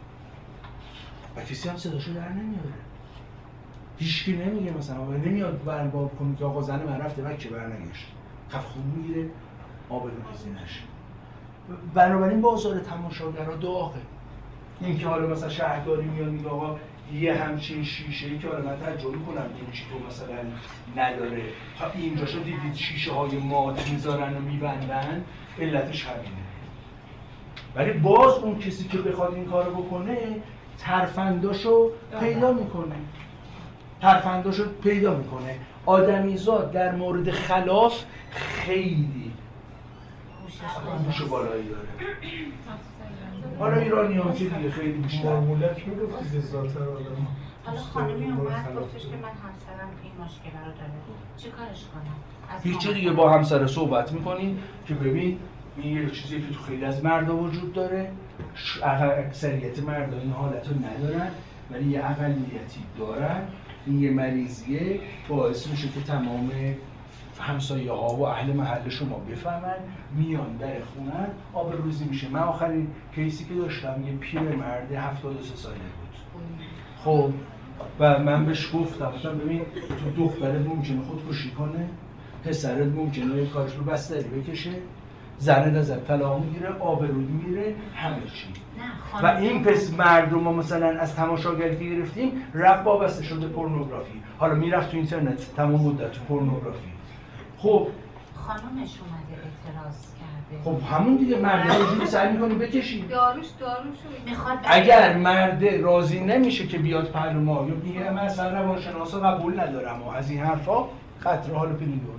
و کسی هم صداشو در نمیاره. هیچکی نمیگه مثلا نمیاد برباب کنه که آقا زن من رفته مکه برنگشت. خب خون میگیره آبرو بزینش. بنابراین بازار تماشاگرها داغه. این که حالا مثلا شهرداری میاد میگه آقا یه همچین شیشه‌ای که حالا من تجربه کنم این چی تو مثلا نداره تا اینجاشو دیدید شیشه های مات میذارن و میبندن علتش همینه. ولی باز اون کسی که بخواد این کارو بکنه ترفنداشو پیدا میکنه. ترفنداشو پیدا میکنه. آدمیزاد در مورد خلاف خیلی گوش بالایی داره. حالا ایرانی هم که دیگه خیلی بیشتر معمولک میگفتی به ذات آدم. حالا خانمی اومد گفتش که من همسرم این مشکل رو داره چی کارش کنم؟ هیچی دیگه با همسر صحبت میکنین که ببین این یه چیزی که تو خیلی از مردا وجود داره. اکثریت مردا این حالت رو ندارن ولی یه اقلیتی دارن. این یه مریضیه باعث میشه که تمام همسایه ها و اهل محل شما بفهمن میان در خونن آبروریزی میشه. من آخرین کیسی که داشتم یه پیرمرد هفتاد و سه ساله بود. خب و من بهش گفتم گفتم ببین تو دخترت ممکنه خودکشی کنه، پسرت ممکنه یه کارش رو بستری بکشه، زنت ازت طلاق میگیره، آبروت میره، همه چی. و این پس مردم ما مثلا از تماشاگری گرفتیم رفت وابسته شده پورنوگرافی. حالا میرفت تو اینترنت تمام مدت تو پورنوگرافی. خب خانومش اومده اعتراض کرده. خب همون دیگه مرده رو جوری سعی می‌کنه بکشی. داروش داروشو میخواد. اگر مرده راضی نمیشه که بیاد پهلو ما یا میگه من اصلا روانشناسا قبول ندارم و از این حرفا قطره هالوپریدول.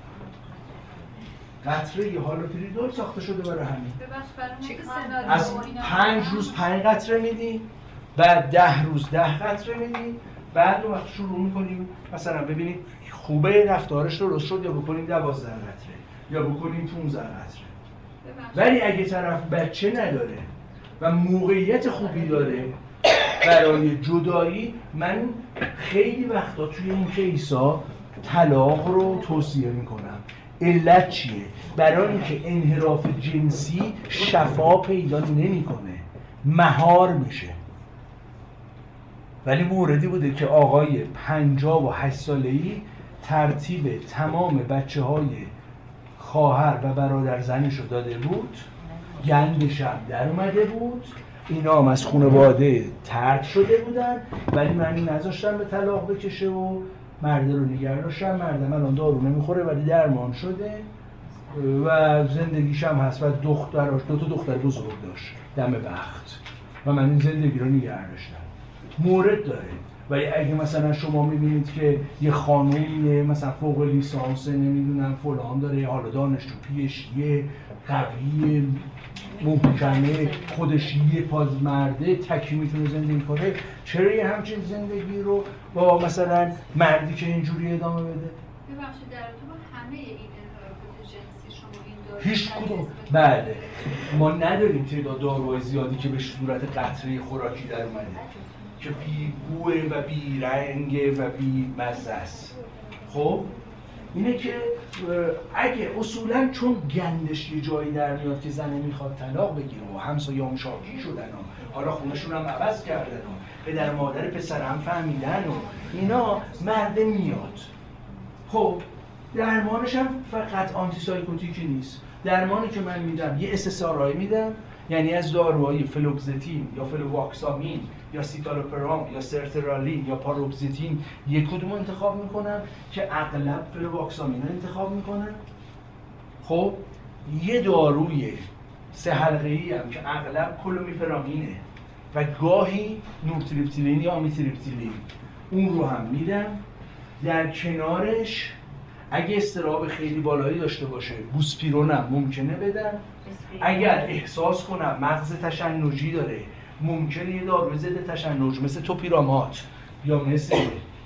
قطره یه هالوپریدول ساخته شده برای همین. از پنج روز پنج قطره میدی، بعد ده روز ده قطره میدی، بعد اون وقت شروع میکنیم مثلا ببینید خوبه رفتارش درست شد یا بکنیم دوازده قطره یا بکنیم پانزده قطره. ولی اگه طرف بچه نداره و موقعیت خوبی داره برای جدایی، من خیلی وقتا توی این کیسا طلاق رو توصیه میکنم. علت چیه؟ برای اینکه انحراف جنسی شفا پیدا نمیکنه، مهار میشه. ولی موردی بوده که آقای پنجاه و هشت ساله‌ای ترتیب تمام بچه های خواهر و برادر زنش رو داده بود، گندش هم در اومده بود، اینا هم از خانواده طرد شده بودن، ولی من نذاشتم به طلاق بکشه و مرد رو نگه داشتم. مردم الان دارو نمیخوره ولی درمان شده و زندگیش هم هست و دختراش دو تا دختر بزرگ داشت، دم بخت، و من این زندگی رو نگه داشتم. مورد داره. ولی اگه مثلا شما میبینید که یه خانومیه مثلا فوق لیسانس نمیدونم فلان داره، حالا دانشجو پیشیه قویه محکمه خودش یه پاز مرده تکی میتونه زندگی کنه، چرا یه همچین زندگی رو با مثلا مردی که اینجوری ادامه بده؟ ببخشید در تو با همه این انحرافات جنسی شما این دارو هیچ کدوم. بله ما نداریم تعداد داروهای زیادی که به صورت قطره خوراکی در اومده که بی بوه و بی رنگه و بی مزه است. خب اینه که اگه اصولا چون گندش یه جایی در میاد که زنه میخواد طلاق بگیره و همسایه‌ام شاکی شدن و حالا خونشون هم عوض کردن و پدر مادر پسر هم فهمیدن و اینا، مرد میاد. خب درمانش هم فقط آنتی سایکوتیکی نیست. درمانی که من میدم یه اس اس آر آی میدم، یعنی از داروهای فلوکزتین یا فلوواکسامین یا سیتالوپرام یا سرترالین یا پاروکسیتین یک کدوم انتخاب میکنم که اغلب فلوواکسامین رو انتخاب میکنم. خب یه داروی سه حلقه‌ای هم که اغلب کلومیفرامینه و گاهی نورتریپتیلین یا آمیتریپتیلین، اون رو هم میدم. در کنارش اگه اضطراب خیلی بالایی داشته باشه بوسپیرونم ممکنه بدم. اگر احساس کنم مغز تشنجی داره ممکنه یه دارو ضد تشنج مثل توپیرامات یا مثل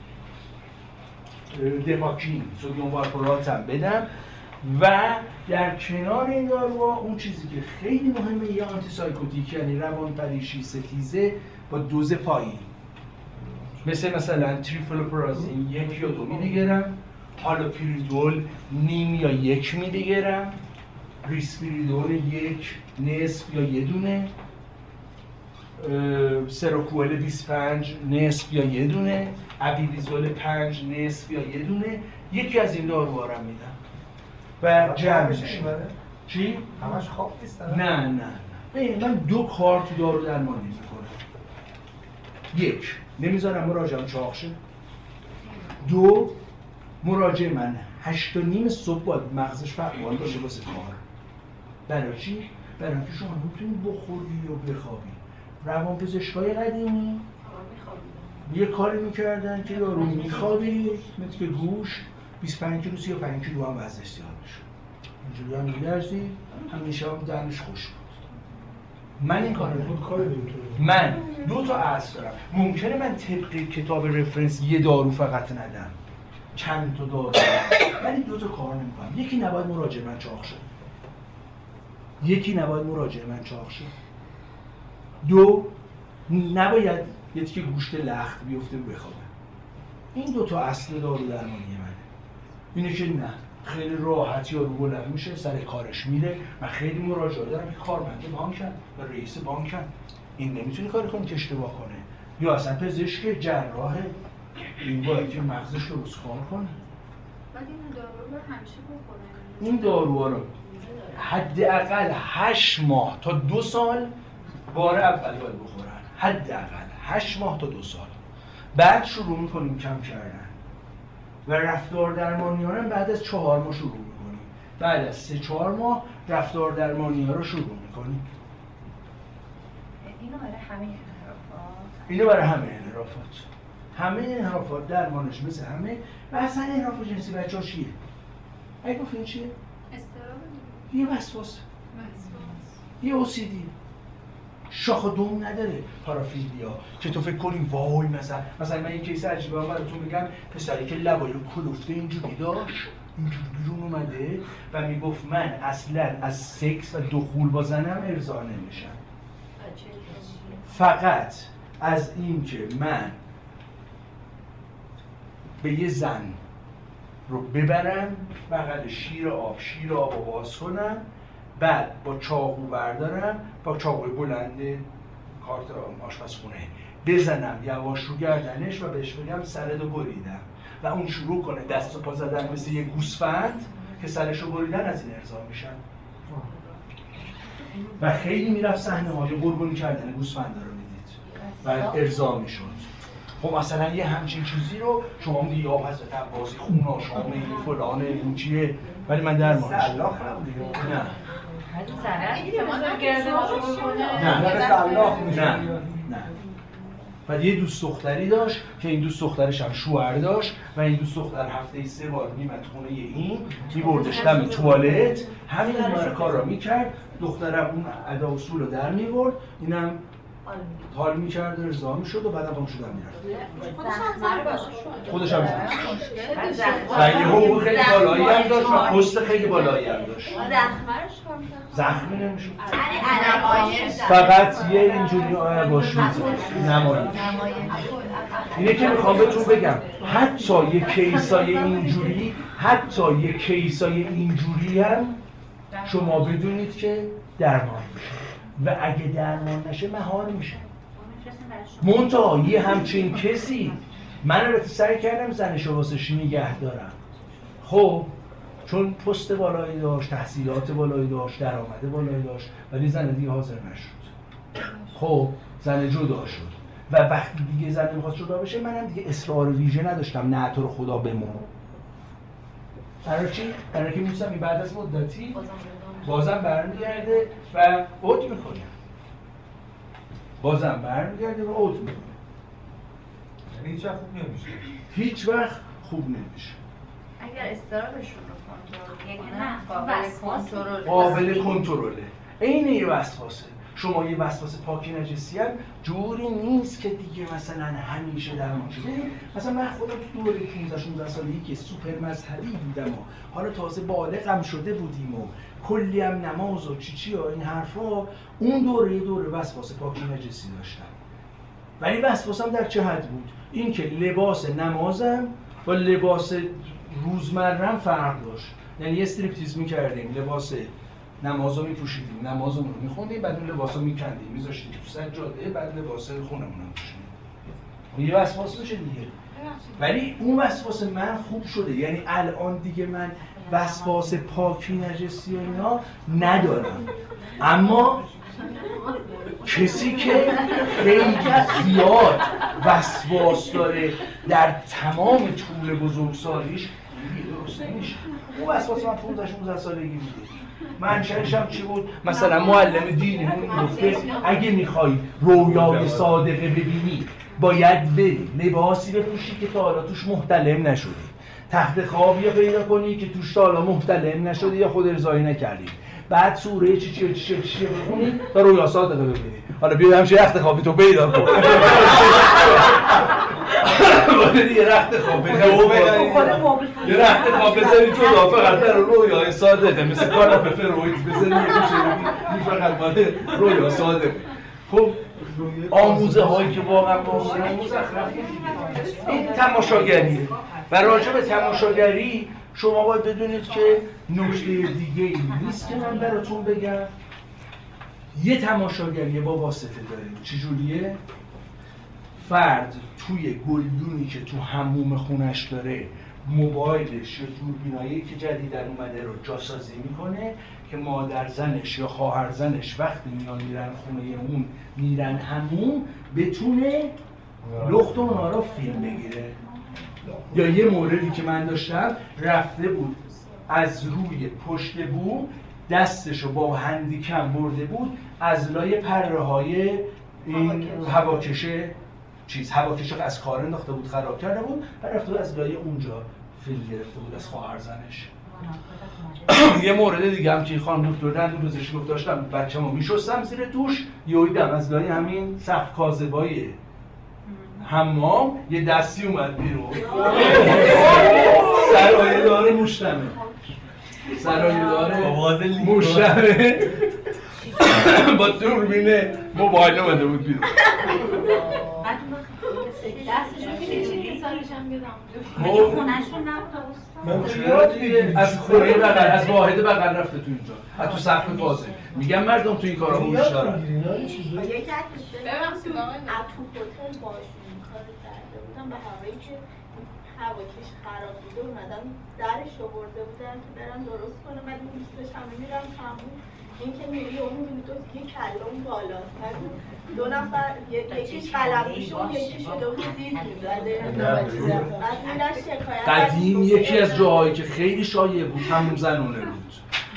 دماکین سدیم وارپارات هم بدم. و در کنار این داروها اون چیزی که خیلی مهمه یه آنتی سایکوتیک، یعنی روانپریشی ستیزه با دوز پایین، مثل مثلا تریفلوپرازین یک یا دو میلی گرم، هالوپیریدول نیم یا یک میلی گرم، ریسپیریدول یک نصف یا یه دونه، سروکوئل بیست و پنج نصف یا یه دونه، ابیلیزول پنج نصف یا یه دونه. یکی از این داروها رو میدم و جمع میشه. چی؟ همش خواب نیست؟ نه نه نه من دو کار تو دارو درمانی میکنم. یک، نمیذارم مراجعم چاق شه. دو، مراجع من هشت و نیم صبح باید مغزش فعال باشه واسه کار. برای چی؟ برای اینکه شما میتونید بخوری یا بخوابی. روانپزشکای قدیمی یه کاری میکردن که یارو میخوابی مثل گوش بیست و پنج کیلو سی و پنج کیلو هم وزنش زیاد میشه، اینجوری هم میگرزی، همیشه هم دهنش خوش بود. من این کارو نمی‌کنم. من دو تا اصل دارم. ممکنه من طبق کتاب رفرنس یه دارو فقط ندم، چند تا دارو دارم، ولی دو تا کار نمی‌کنم. یکی نباید مراجع من چاق شه، یکی نباید مراجع من چاق شه. دو، نباید یه تیکه گوشت لخت بیفته و بخوابه. این دو تا اصل دارو درمانی منه. اینه که نه خیلی راحت یارو بلند میشه سر کارش میره. من خیلی مراجعه دارم که کارمند بانکن و رئیس بانکن، این نمیتونه کاری کنه که اشتباه کنه، یا اصلا پزشک جراح، این باید که مغزش رو درست کار کنه. بعد این دارو رو همیشه بخورن؟ این داروها رو حداقل هشت ماه تا دو سال بار اول باید بخورن، حداقل هشت ماه تا دو سال. بعد شروع میکنیم کم کردن و رفتار درمانی ها رو بعد از چهار ماه شروع میکنیم. بعد از سه چهار ماه رفتار درمانی ها رو شروع میکنیم. اینو برای همه انحرافات؟ اینو برای همه انحرافات. همه انحرافات درمانش مثل همه. و اصلا انحراف جنسی بچه ها چیه؟ اگه گفتین چیه؟ استراب یه وسواس، یه او سی دی، شاخ و دوم نداره. پارافیلیا که تو فکر کنی وای مثلا مثلا من این کیس عجیبه هم براتون میگم، پسری که لبای کلفته اینجوری داشت، اینجوری بیرون اومده و میگفت من اصلا از سکس و دخول با زنم ارضا نمیشم، فقط از این که من به یه زن رو ببرم بغل شیر آب، شیر آب رو باز کنم، بعد با چاقو بردارم، با چاقوی بلند کارت آشپزخونه بزنم یواش رو گردنش و بهش بگم سرتو بریدم و اون شروع کنه دست و پا زدن مثل یه گوسفند که سرشو بریدن، از این ارضا میشن. و خیلی میرفت صحنه های قربانی کردن گوسفندا رو میدید و ارضا میشد. خب مثلا یه همچین چیزی رو شما میگی یا حضرت عباسی خون آشامه این فلانه این چیه، ولی من درمانش سلاخ هم دیگه نه نه نه سلاخ میشه. نه نه و یه دوست دختری داشت که این دوست دخترش هم شوهر داشت و این دوست دختر هفته سه بار میمد خونه این میبردش دم توالت، همین این کار را میکرد، دخترم اون ادا اصول رو در میبرد، اینم حال میکرد و ارضا میشد و بعدم هم شدم میرفت. خودش هم زن و یه حقوق خیلی بالایی هم داشت و پست خیلی بالایی هم داشت. زخمی نمیشد، فقط یه اینجوری آیا باش میزد نمایش. اینه که میخوام بهتون بگم حتی یه کیسای اینجوری حتی یه کیسای اینجوری هم شما بدونید که درمان میشه و اگه درمان نشه مهار میشه. منتها یه همچین کسی، من البته سعی کردم زنشو واسش نگه دارم، خب چون پست بالایی داشت، تحصیلات بالایی داشت، درآمد بالایی داشت، ولی زن دیگه حاضر نشد. خب زن جدا شد و وقتی دیگه زن میخواست جدا بشه منم دیگه اصرار ویژه نداشتم نه تو رو خدا بمون. برای چی؟ برای که می‌دونستم این بعد از مدتی بازم برمیگرده و اوت میکنه. بازم برمیگرده و اوت میکنه. یعنی هیچ وقت خوب نمیشه. هیچ وقت خوب نمیشه. اگر استرابشون رو کنترل یعنی نه، قابل کنترل قابل کنترله. عین یه وسواسه. شما یه وسواس پاکی نجسی هم جوری نیست که دیگه مثلا همیشه درمان شه. مثلا من خودم تو دوره پانزده شانزده سالگی که سوپر مذهبی بودم و حالا تازه بالغم شده بودیم و کلی هم نماز و چی چی و این حرفا، اون دوره دوره وسواس پاکی نجسی داشتم. ولی وسواسم در چه حد بود؟ این که لباس نمازم با لباس روزمرم فرق داشت. یعنی یه استریپتیز می‌کردیم، لباس نمازو میپوشیدیم، نمازمون رو میخوندیم، بعد اون لباسو میکندیم میذاشتیم تو سجاده، بعد لباس خونمون رو پوشیدیم. یه وسواس میشه دیگه. ولی اون وسواس من خوب شده، یعنی الان دیگه من وسواس پاکی نجسی و اینا ندارم. اما کسی که خیلی زیاد وسواس داره در تمام طول بزرگسالیش دیگه درست نمیشه. اون وسواس من پانزده شانزده سالگی بوده. منشأش هم چی بود؟ مثلا معلم دینمون گفته اگه میخوای رویای صادقه ببینی باید بری لباسی بپوشی که تا حالا توش محتلم نشدی، تخت خوابی پیدا کنی که توش تا حالا محتلم نشدی یا خود ارضایی نکردی، بعد سوره چی چی چی چی بخونی تا رویا صادقه ببینی. حالا بیا همش تخت خوابی تو پیدا کن. باید یه رخت خواب یه رخت خواب بذاری تو دا فقط در رویای صادقه، مثل کاناپه فروید بزنی یه شیرینی این فقط مال رویا صادقه. خب آموزه هایی که واقعا واقعا مزخرفه این تماشاگریه و راجع به تماشاگری شما باید بدونید که نکته دیگه ای نیست که من براتون بگم. یه تماشاگری با واسطه داریم. چجوریه؟ فرد توی گلدونی که تو حموم خونش داره موبایلش یا دوربینایی که جدیدن اومده رو جاسازی میکنه که مادر زنش یا خواهر زنش وقتی میان میرن خونه اون میرن حموم بتونه لخت و اونا رو فیلم بگیره. یا یه موردی که من داشتم رفته بود از روی پشت بوم دستشو با هندیکم برده بود از لای پره های این هواکشه چیز هواکشه از کار انداخته بود خراب کرده بود و رفته بود از لای اونجا فیلم گرفته بود از خواهر زنش. یه مورد دیگه هم که خانم دکتر دندونپزشکی گفت داشتم بچه‌مو میشستم زیر دوش یهو دیدم از لای همین سقف کاذبای حمام یه دستی اومد بیرون. سرایه داره موشتمه سرایه داره موشتمه با دوربین موبایل اومده بود بیرون. دستشون که چی سالش هم بیدم خونهشون نبود من چرا دیگه از خونه بغل از واحد بغل رفته تو اینجا از تو سقف فاضل میگم مردم تو این کارا هوش دارن یکی از دوستان ببخشید آقای از تو هتل باشون کار کرده بودم به هوایی که هواکش خراب بوده اومدم درش آورده بودم که برم درست کنم ولی دوستش همه میرم تموم این که میری اون میبینی تو دیگه کلام بالاست دو نفر یکیش قلم میشه اون یکی شده بود دید میزده بعد میرن شکایت قدیم یکی از جاهایی که خیلی شایع بود همون زنونه بود.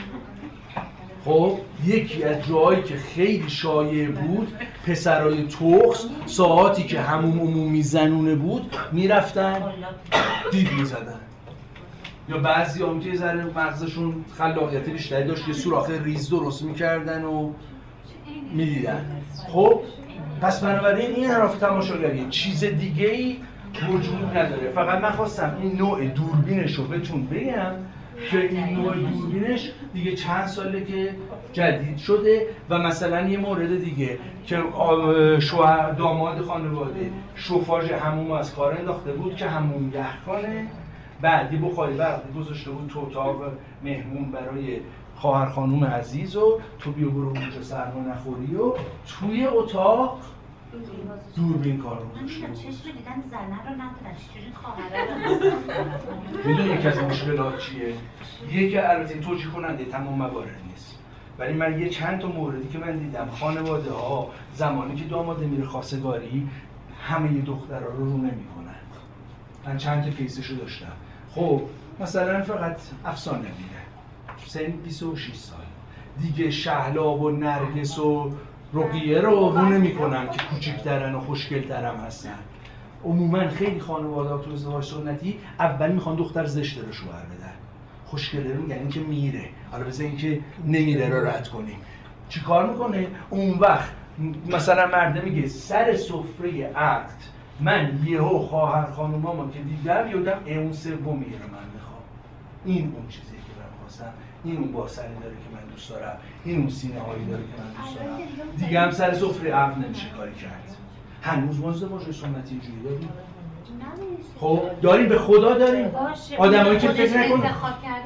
خب یکی از جاهایی که خیلی شایع بود پسرای تخس ساعاتی که همون عمومی زنونه بود میرفتن دید میزدن، یا بعضی هم که یه ذره مغزشون خلاقیت بیشتری داشت یه سوراخ ریز درست میکردن و میدیدن. خب پس بنابراین این حرف تماشاگری چیز دیگه ای وجود نداره. فقط من خواستم این نوع دوربینش رو بهتون بگم که این نوع دوربینش دیگه چند ساله که جدید شده و مثلا یه مورد دیگه که شوهر داماد خانواده شوفاژ حموم از کار انداخته بود که حموم یخخانه، بعدی بخاری برقی گذاشته بود تو اتاق مهمون برای خواهر خانوم عزیز و تو بیا برو اونجا سرما نخوری و توی اتاق دوربین کار گذاشته بود. چشم دیدن زنه رو ندارن چجوری خواهره رو میدونی یکی از مشکلات چیه؟ یکی البته توجیه کننده تمام موارد نیست، ولی من یه چند تا موردی که من دیدم خانواده ها زمانی که داماده میره خواستگاری همه دخترها رو رو نمی‌کنن. من چند تا کیسشو داشتم. خب مثلا فقط افسانه میره سن بیست و شش سال دیگه شهلاب و نرگس و رقیه رو رو نمی‌کنن که کوچکترن و خوشگل‌ترم هستن. عموما خیلی خانواده‌ها تو ازدواج سنتی اول میخوان دختر زشت رو شوهر بدن، خوشگله رو میگن که میره، حالا بذار اینکه نمیره رو رد کنیم. چیکار میکنه اون وقت؟ مثلا مرده میگه سر سفره عقد من یهو خواهر خانومامو که دیدم یادم اون سومی رو من میخوام. این اون چیزی که من خواستم، این اون باسری داره که من دوست دارم، این اون سینه هایی داره که من دوست دارم. دیگه هم سر سفره عقد نمیشه کاری کرد. هنوز ما ازدواج سنتی اینجوری داریم؟ خب داریم، به خدا داریم. آدمایی که فکر نکنن انتخاب کرده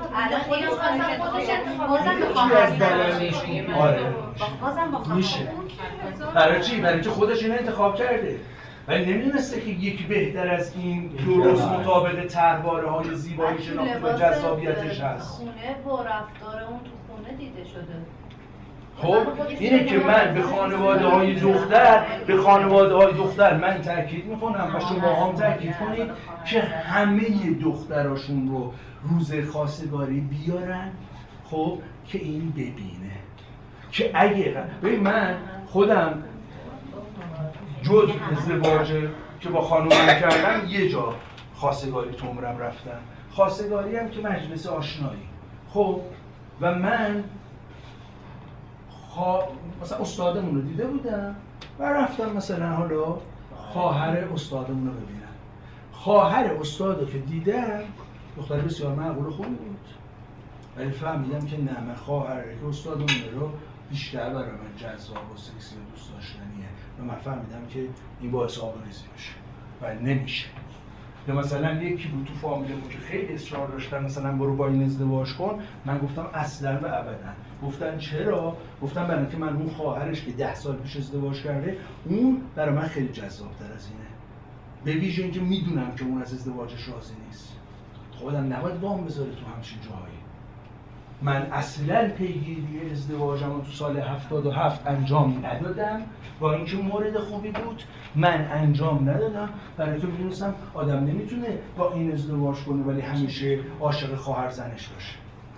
آره بازم با میشه. برای چی؟ برای که خودش اینو انتخاب کرده ولی نمیدونسته که یکی بهتر از این درست مطابق طرحواره های زیبایی شناختی و جذابیتش هست. خونه با رفتار اون تو خونه دیده شده. خب اینه که من به خانواده های دختر به خانواده های دختر من تاکید میکنم و شما هم تاکید کنید که همه دختراشون رو روز خواستگاری بیارن، خب که این ببینه که اگه ببین من خودم جز ازدواج که با خانومم کردم یه جا خواستگاری تو عمرم رفتم، خواستگاری هم که مجلس آشنایی. خب و من خوا... مثلا استادمون رو دیده بودم و رفتم مثلا حالا خواهر استادمون رو ببینم. خواهر استاد رو که دیدم دختر بسیار معقول و خوبی بود، ولی فهمیدم که نه، من خواهر که استادمون رو بیشتر برای من جذاب و سکسی و دوست داشتنیه و من فهمیدم که این باعث آبروریزی میشه و نمیشه. یا مثلا یکی بود تو فامیلمون که خیلی اصرار داشتن مثلا برو با این ازدواج کن، من گفتم اصلا و ابدا. گفتن چرا؟ گفتم برای اینکه من اون خواهرش که ده سال پیش ازدواج کرده اون برای من خیلی جذاب‌تر از اینه، به ویژه اینکه میدونم که اون از ازدواجش راضی نیست. خودم نباید وام بذاره تو همچین جایی. من اصلا پیگیری ازدواجم رو تو سال هفتاد و هفت انجام ندادم، با اینکه مورد خوبی بود من انجام ندادم، برای اینکه میدونستم آدم نمیتونه با این ازدواج کنه ولی همیشه عاشق خواهر زنش باشه.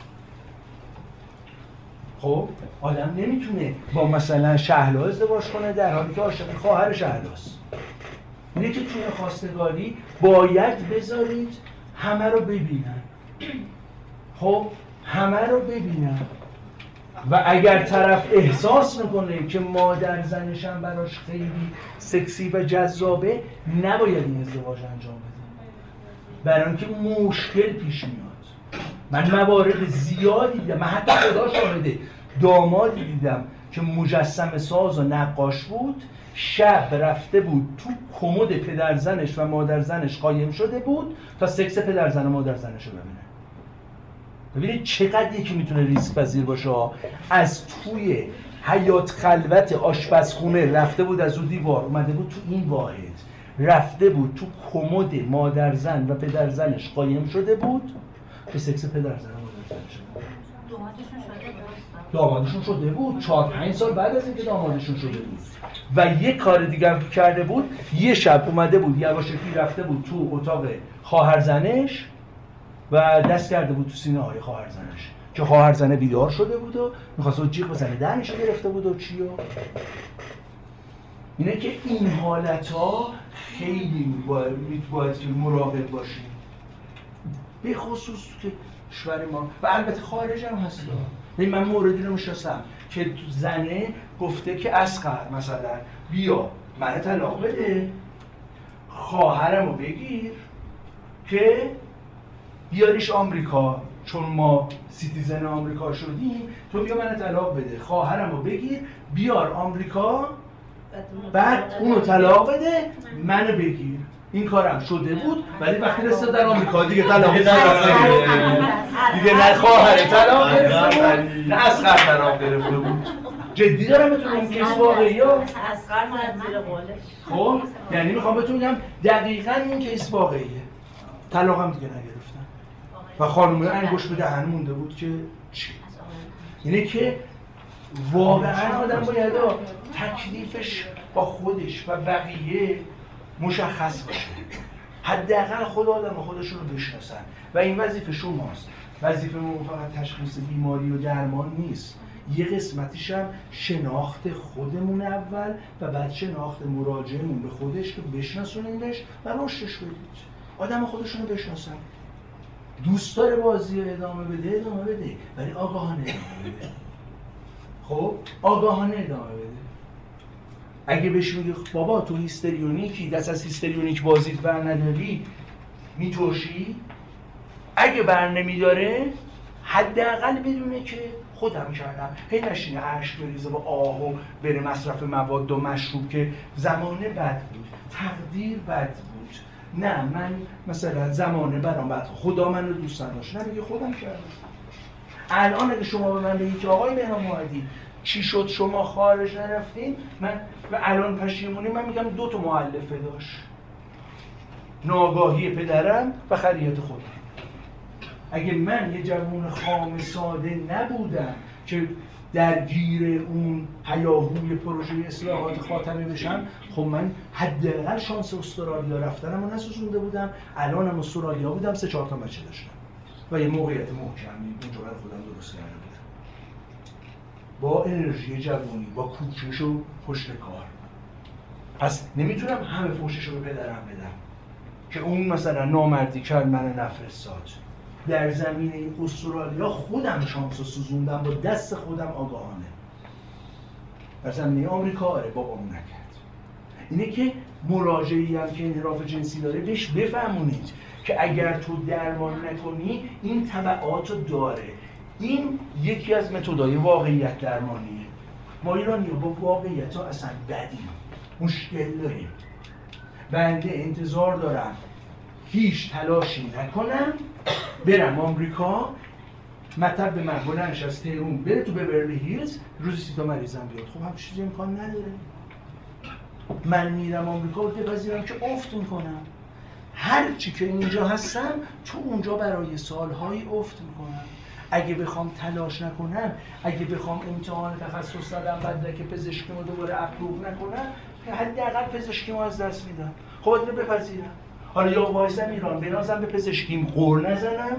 خب آدم نمیتونه با مثلا شهلا ازدواج کنه در حالی که عاشق خواهر شهلاست. اینه که توی خواستگاری باید بذارید همه رو ببینن. خب همه رو ببینن و اگر طرف احساس میکنه که مادر زنش هم براش خیلی سکسی و جذابه نباید این ازدواج انجام بده، برای اینکه مشکل پیش میاد. من موارد زیادی دیدم، من حتی خدا شاهده دامادی دیدم که مجسمه ساز و نقاش بود، شب رفته بود تو کمد پدرزنش و مادرزنش قایم شده بود تا سکس پدرزن و مادرزنش رو ببینه. ببینید چقدر یکی میتونه ریسک پذیر باشه. از توی حیات خلوت آشپزخونه رفته بود، از اون دیوار اومده بود تو این واحد، رفته بود تو کمد مادرزن و پدرزنش قایم شده بود که سکس پدرزن و مادرزنش رو ببینه. دامادشون شده بود. دامادشون شده بود چهار پنج سال بعد از اینکه دامادشون شده بود. و یه کار دیگه هم کرده بود، یه شب اومده بود یواشکی رفته بود تو اتاق خواهرزنش و دست کرده بود تو سینه های خواهرزنش که خواهرزنه بیدار شده بود و میخواست جیغ بزنه، دهنش گرفته بود و چی و اینه که این حالت ها خیلی باید, باید که مراقب باشیم، به خصوص که کشور ما و البته خارج هم هست. من موردی رو میشناسم که زنه گفته که اصغر مثلا بیا منو طلاق بده، خواهرمو بگیر که بیاریش آمریکا، چون ما سیتیزن آمریکا شدیم، تو بیا منو طلاق بده، خواهرمو بگیر بیار آمریکا، بعد اونو طلاق بده منو بگیر. این کارم شده بود، ولی وقتی رسید در آمریکا دیگه طلاق دیگه نه خواهر طلاق گرفته بود نه اصغر طلاق گرفته بود. جدی دارم بهتون میگم کیس واقعیه. اصغر من زیر قولش. خب یعنی میخوام بهتون بگم دقیقاً این کیس واقعیه. طلاق هم دیگه نگرفتن و خانومه انگشت به دهن مونده بود که چی؟ اینه که واقعاً آدم باید تکلیفش با خودش و بقیه مشخص باشه. حداقل خود آدم خودشون رو بشناسن و این وظیفه شماست. وظیفه ما فقط تشخیص بیماری و درمان نیست، یه قسمتیش هم شناخت خودمون اول و بعد شناخت مراجعمون به خودش که بشناسونیمش و رشدش بدید. آدم خودشون رو بشناسن. دوست داره بازی رو ادامه بده ادامه بده، ولی آگاهانه ادامه بده. خب آگاهانه ادامه بده. اگه بهش میگه بابا تو هیستریونیکی، دست از هیستریونیک بازیت بر نداری میتوشی، اگه بر نمیداره حداقل بدونه که خودم کردم، هی نشینه اشک بریزه با آه و بره مصرف مواد و مشروب که زمانه بد بود، تقدیر بد بود، نه من مثلا زمانه برام بد، خدا منو دوست نداشت، نمیگه خودم کردم. الان اگه شما به من بگید که آقای مهران موحدی چی شد شما خارج نرفتین، من و الان پشیمونی، من میگم دو تا مؤلفه داشت، ناآگاهی پدرم و خریت خودم. اگه من یه جوون خام ساده نبودم که درگیر اون هیاهوی پروژه اصلاحات خاتمه بشم، خب من حداقل شانس استرالیا رفتنم رو نسوزونده بودم، الانم استرالیا بودم، سه چهار تا بچه داشتم و یه موقعیت محکمی اونجا برای خودم درست کرده بودم با انرژی جوانی، با کوشش و پشت کار. پس نمیتونم همه فوشش رو به پدرم بدم که اون مثلا نامردی کرد من نفرستاد. در زمینه استرالیا خودم شانس رو سوزوندم با دست خودم آگاهانه. در زمینه آمریکا آره بابامون نکرد. اینه که مراجعی هم که انحراف جنسی داره بهش بفهمونید که اگر تو درمان نکنی این تبعات رو داره. این یکی از متدهای واقعیت درمانیه. ما ایرانی با واقعیت ها اصلا بدیم، مشکل داریم. بنده انتظار دارم هیچ تلاشی نکنم برم آمریکا، مطب به من بلندش از تهرون بره تو بورلی هیلز، روزی سی تا مریضم بیاد. خب هم چیزی امکان نداره. من میرم آمریکا و بپذیرم که افت میکنم. هر چی که اینجا هستم تو اونجا برای سالهای افت میکنم. اگه بخوام تلاش نکنم، اگه بخوام امتحان تخصص دادم مدرک پزشکیمو دوباره اپروو نکنم، حداقل پزشکیمو از دست میدم. خب اینو بپذیرم. حالا یا وایسم ایران بنازم به پزشکیم غر نزنم،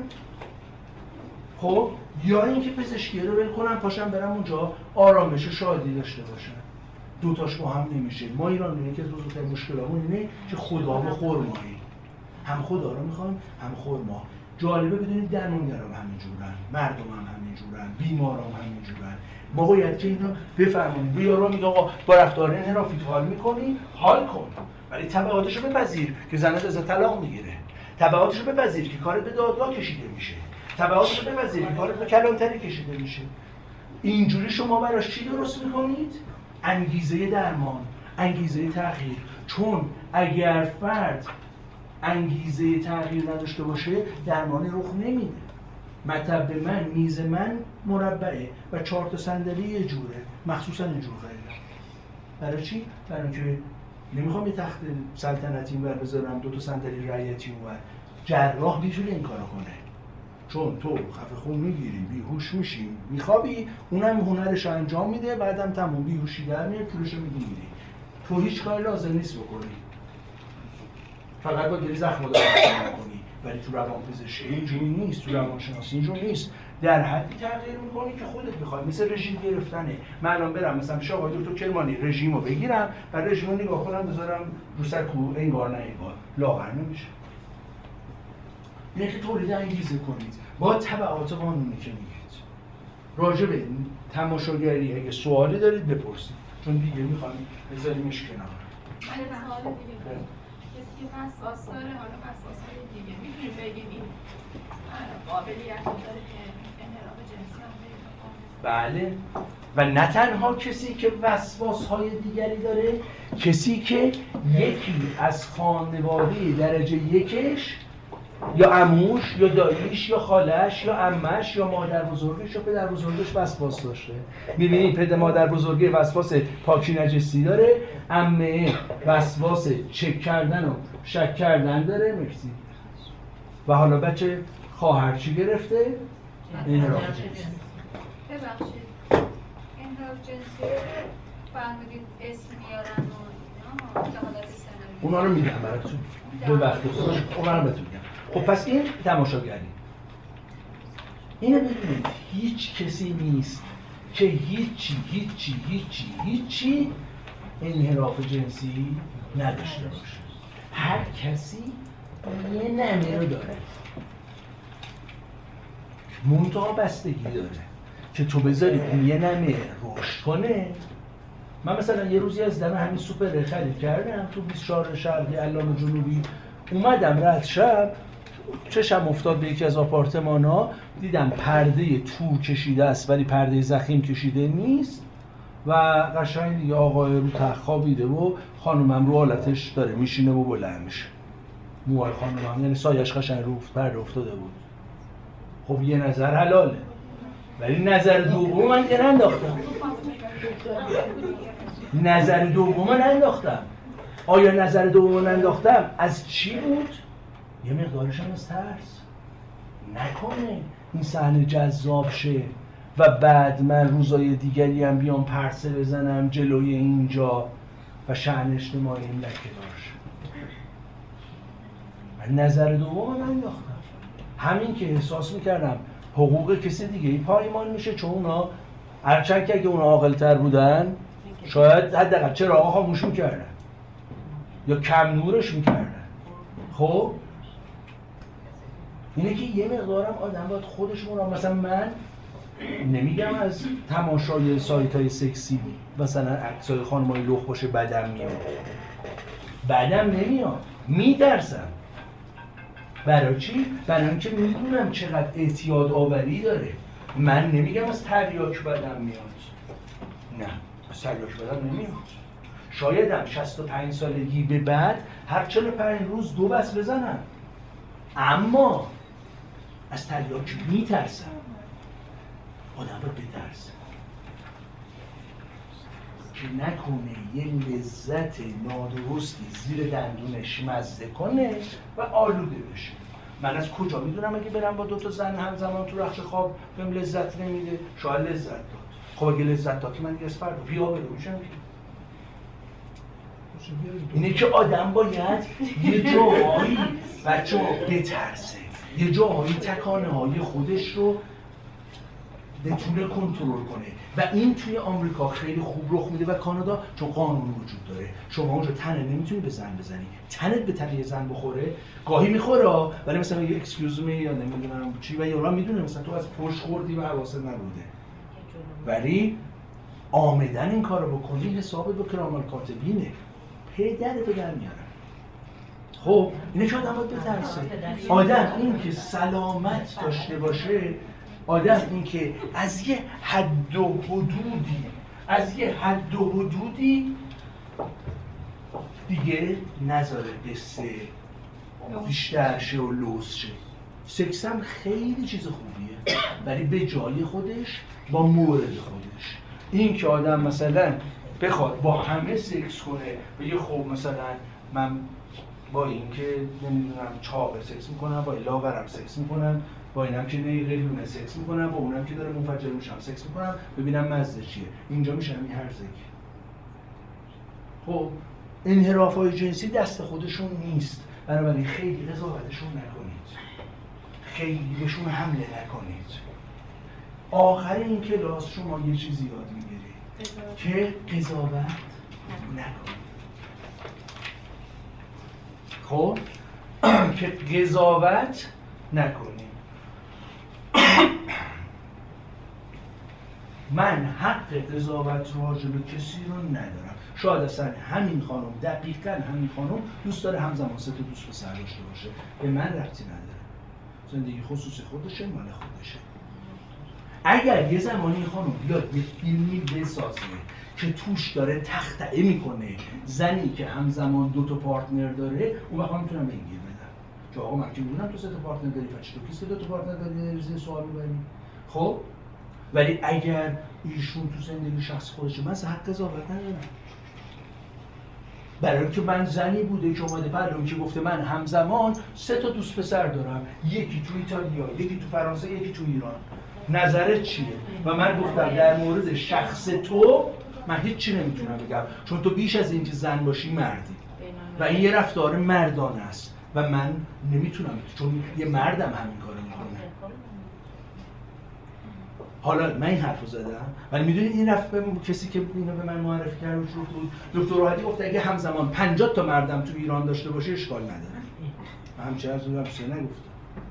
خب یا اینکه پزشکی رو ول کنم پاشم برم اونجا آرامش و شادی داشته باشم. دوتاش با هم نمیشه. ما ایران یکی از بزرگترین مشکلامون اینه که خدا و خرمایی، هم خدا رو میخوایم هم خرما. جالبه بدونید درمانگرام همین جورن، مردم هم همین جورن، بیماران همین جورن. ما باید که اینا بفهمونیم. بیارا میگه آقا با رفتار انحرافی حال میکنی، حال کن، ولی تبعاتش رو بپذیر که زنت ازت طلاق میگیره. تبعاتش رو بپذیر که کارت به دادگاه کشیده میشه. تبعاتش رو بپذیر که کارت به کلانتری کشیده میشه. اینجوری شما براش چی درست میکنید؟ انگیزه درمان، انگیزه تغییر. چون اگر فرد انگیزه تغییر نداشته باشه درمانی رخ نمیده. مطب من، میز من مربعه و چهار تا صندلی یه جوره، مخصوصا اینجور خریدم. برای چی؟ برای اینکه نمیخوام یه تخت سلطنتی اینور بذارم، دو تا صندلی رعیتی اونور. جراح میتونه این کارو کنه. چون تو خفه خون میگیری، بیهوش میشی، میخوابی، اونم هنرش انجام میده، بعدم تموم بیهوشی در میاد، پولشو میگیری. تو هیچ کاری لازم نیست بکنی. فقط باید بری زخم درمان کنی. ولی تو روانپزشکی اینجوری نیست، تو روانشناسی اینجوری نیست. در حدی تغییر میکنی که خودت بخوای، مثل رژیم گرفتنه. من الان برم مثلا پیش آقای دکتر کرمانی رژیمو بگیرم، بعد رژیمو نگاه کنم بذارم رو سر کو، انگار نه انگار، لاغر نمیشه. اینه که تولید انگیزه کنید با تبعات قانونی که میگید. راجع به تماشاگری اگه سوالی دارید بپرسید، چون دیگه میخوام بذاریمش کنار. من سوال دیگه کسی که وسواس داره، حالا وسواس‌های دیگه میتونیم بگیم این قابلیت داره که انحراف جنسی هم پیدا کنه؟ بله. و نه تنها کسی که وسواس‌های دیگری داره، کسی که یکی از خانواده درجه یکش یا عموش یا داییش یا خالش یا عمش یا مادر بزرگش یا پدر بزرگش وسواس داشته. می‌بینید پدر مادر بزرگی وسواس پاکی نجسی داره، عمه وسواس چک کردن و شک کردن داره، مرسی. و حالا بچه خواهر چی گرفته؟ انحراف جنسی. ببخشید انحراف جنسی فهمیدید اسم میارن و اینا که حالت سنوی اونا رو میگم براتون به وقت خودش، اونا رو بهتون میگم. خب پس این تماشاگری. اینو ببینید هیچ کسی نیست که هیچی هیچی هیچی هیچی انحراف جنسی نداشته باشه. هر کسی یه نمه رو داره، منتها بستگی داره که تو بذاری اون یه نمه رشد کنه. من مثلا یه روزی از دم همین سوپر خرید کردم تو بیست و چهار شهر علام جنوبی، اومدم رد شب چشم افتاد به یکی از آپارتمان‌ها، دیدم پرده تور کشیده است ولی پرده ضخیم کشیده نیست و قشنگ دیگه آقای رو تخت خوابیده و خانومم رو حالتش داره میشینه و بلند میشه. موهای خانومم یعنی سایش قشنگ رو پرده افتاده بود. خب یه نظر حلاله، ولی نظر دوم من که ننداختم. نظر دوم من ننداختم. آیا نظر دوم ننداختم از چی بود؟ یه مقدارش هم از ترس. نکنه این صحنه جذاب شه و بعد من روزای دیگری هم بیام پرسه بزنم جلوی اینجا و شأن اجتماعی این لکه داشت. من نظر دوم من ننداختم. همین که احساس میکردم حقوق کسی دیگه ای پایمال میشه، چون اونا هرچند که اگه اونا عاقل‌تر بودن شاید حداقل چراغا خاموش میکردن یا کم نورش میکردن. خب اینه که یه مقدارم آدم باید خودشون را، مثلا من نمیگم از تماشای سایت‌های سکسی مثلا عکسای خانمای لخ باشه بدم میاد، بدم نمیاد، میترسم. برای چی؟ برای اینکه میدونم چقدر اعتیاد آوری داره. من نمیگم از تریاک بدم میاد، نه از تریاک بدم نمیاد. شایدم شصت و پنج سالگی به بعد هر چهل و پنج روز دو بس بزنم، اما از تریاک میترسم. آدم رو بترسم که نکنه یه لذت نادرستی زیر دندونش مزه کنه و آلوده بشه. من از کجا میدونم اگه برم با دو تا زن همزمان تو رخش خواب بهم لذت نمیده؟ شاید لذت داد. خب اگه لذت داد که من دیگه از فردا بیا برو میشم. اینه که آدم باید یه جایی بچه ها بترسه، یه جایی تکانه های خودش رو بتونه کنترل کنه و این توی آمریکا خیلی خوب رخ میده و کانادا، چون قانون وجود داره. شما اونجا تنه نمیتونی به زن بزنی، تنت به تنه یه زن بخوره گاهی میخوره ولی مثلا یه اکسکیوز می یا نمیدونم چی و یارو میدونه مثلا تو از پشت خوردی و حواست نبوده، ولی آمدن این کارو بکنی حساب به کرامل کاتبینه، پدرتو در میارن. خب اینه که آدم باید بترسه. آدم این که سلامت داشته باشه آدم این که از یه حد و حدودی از یه حد و حدودی دیگه نذاره قصه بیشتر شه و لوس شه. سکس هم خیلی چیز خوبیه ولی به جای خودش با مورد خودش. این که آدم مثلا بخواد با همه سکس کنه بگه خب مثلا من با این که نمیدونم چاق سکس میکنم، با لاغرم سکس میکنم، با اینم که قلیونه سکس میکنم، با اونم که داره منفجر میشم سکس میکنم، ببینم مزه چیه. اینجا میشم این هرزگی. خب انحراف‌های جنسی دست خودشون نیست، بنابراین خیلی قضاوتشون نکنید، خیلی بهشون حمله نکنید. آخر این کلاس شما یه چیزی یاد میگیرید که قضاوت نکنید. خب که قضاوت نکنیم. من حق قضاوت راجع به کسی رو ندارم. شاید اصلا همین خانم، دقیقاً همین خانم دوست داره همزمان سه تا دوست پسر داشته باشه، به من ربطی نداره. زندگی خصوصی خودشه، مال خودشه. اگر یه زمانی خانم بیاد یه فیلمی بسازه که توش داره تختعه میکنه زنی که همزمان دو تا پارتنر داره، اون وقت میتونم به این گیر بدم که آقا من که میدونم تو سه تا پارتنر داری، پس تو کسی دو تا پارتنر داری زیر سوال میبری. خب ولی اگر ایشون تو زندگی شخص خودشه، من حق قضاوت ندارم. برای اینکه من زنی بوده که اومده پرلون که گفته من همزمان سه تا دوست پسر دارم، یکی تو ایتالیا، یکی تو فرانسه، یکی تو ایران، نظرت چیه؟ و من گفتم در مورد شخص تو من هیچی نمیتونم بگم، چون تو بیش از اینکه زن باشی مردی و این یه رفتار مردانه است و من نمیتونم، چون یه مردم همین کارو میکنه. حالا من این حرفو زدم ولی میدونید این رفت به کسی که اینو به من معرفی کرد بود دکتر راحتی گفت اگه همزمان پنجاه تا مردم تو ایران داشته باشه اشکال نداره. من همچه از اون رفت نگفتم.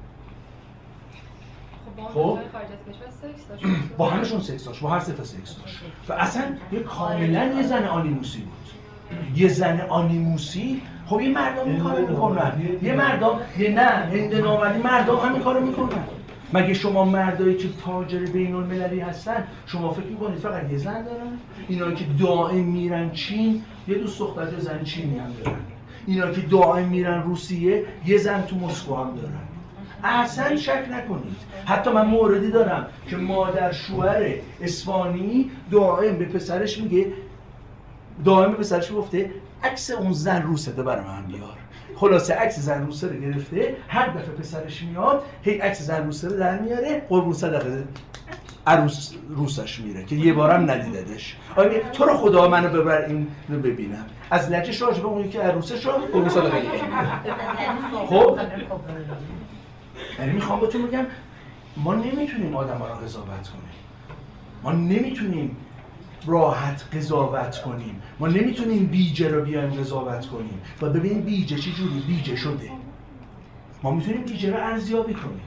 خب با همشون سکس داشت، با هر سه تا سکس داشت و اصلا یه کاملا یه زن آنیموسی بود. یه زن آنیموسی. خب این مردم این کارو میکنن، یه مردم یه نه هند نامردی مردم همین کارو میکنن. مگه شما مردایی که تاجر بین المللی هستن شما فکر میکنید فقط یه زن دارن؟ اینایی که دائم میرن چین یه دوست دختر زن چینی هم دارن. اینایی که دائم میرن روسیه یه زن تو مسکو هم دارن. اصلا شک نکنید. حتی من موردی دارم که مادر شوهر اسپانی دائم به پسرش میگه، دائم به پسرش گفته عکس اون زن روسته برای من بیار. خلاصه عکس زن روسه رو گرفته، هر دفعه پسرش میاد هی عکس زن روسه رو در میاره، قربون صدقه عروس روسش میره که یه بارم ندیددش. آره تو رو خدا منو ببر این رو ببینم. از لجش راجع به اون که عروسش رو قربون صدقه خب یعنی میخوام بهتون بگم ما نمیتونیم آدم‌ها رو قضاوت کنیم. ما نمیتونیم راحت قضاوت کنیم. ما نمیتونیم بیجه رو بیایم قضاوت کنیم و ببینیم بیجه چی جوری بیجه شده. ما میتونیم بیجه رو ارزیابی کنیم.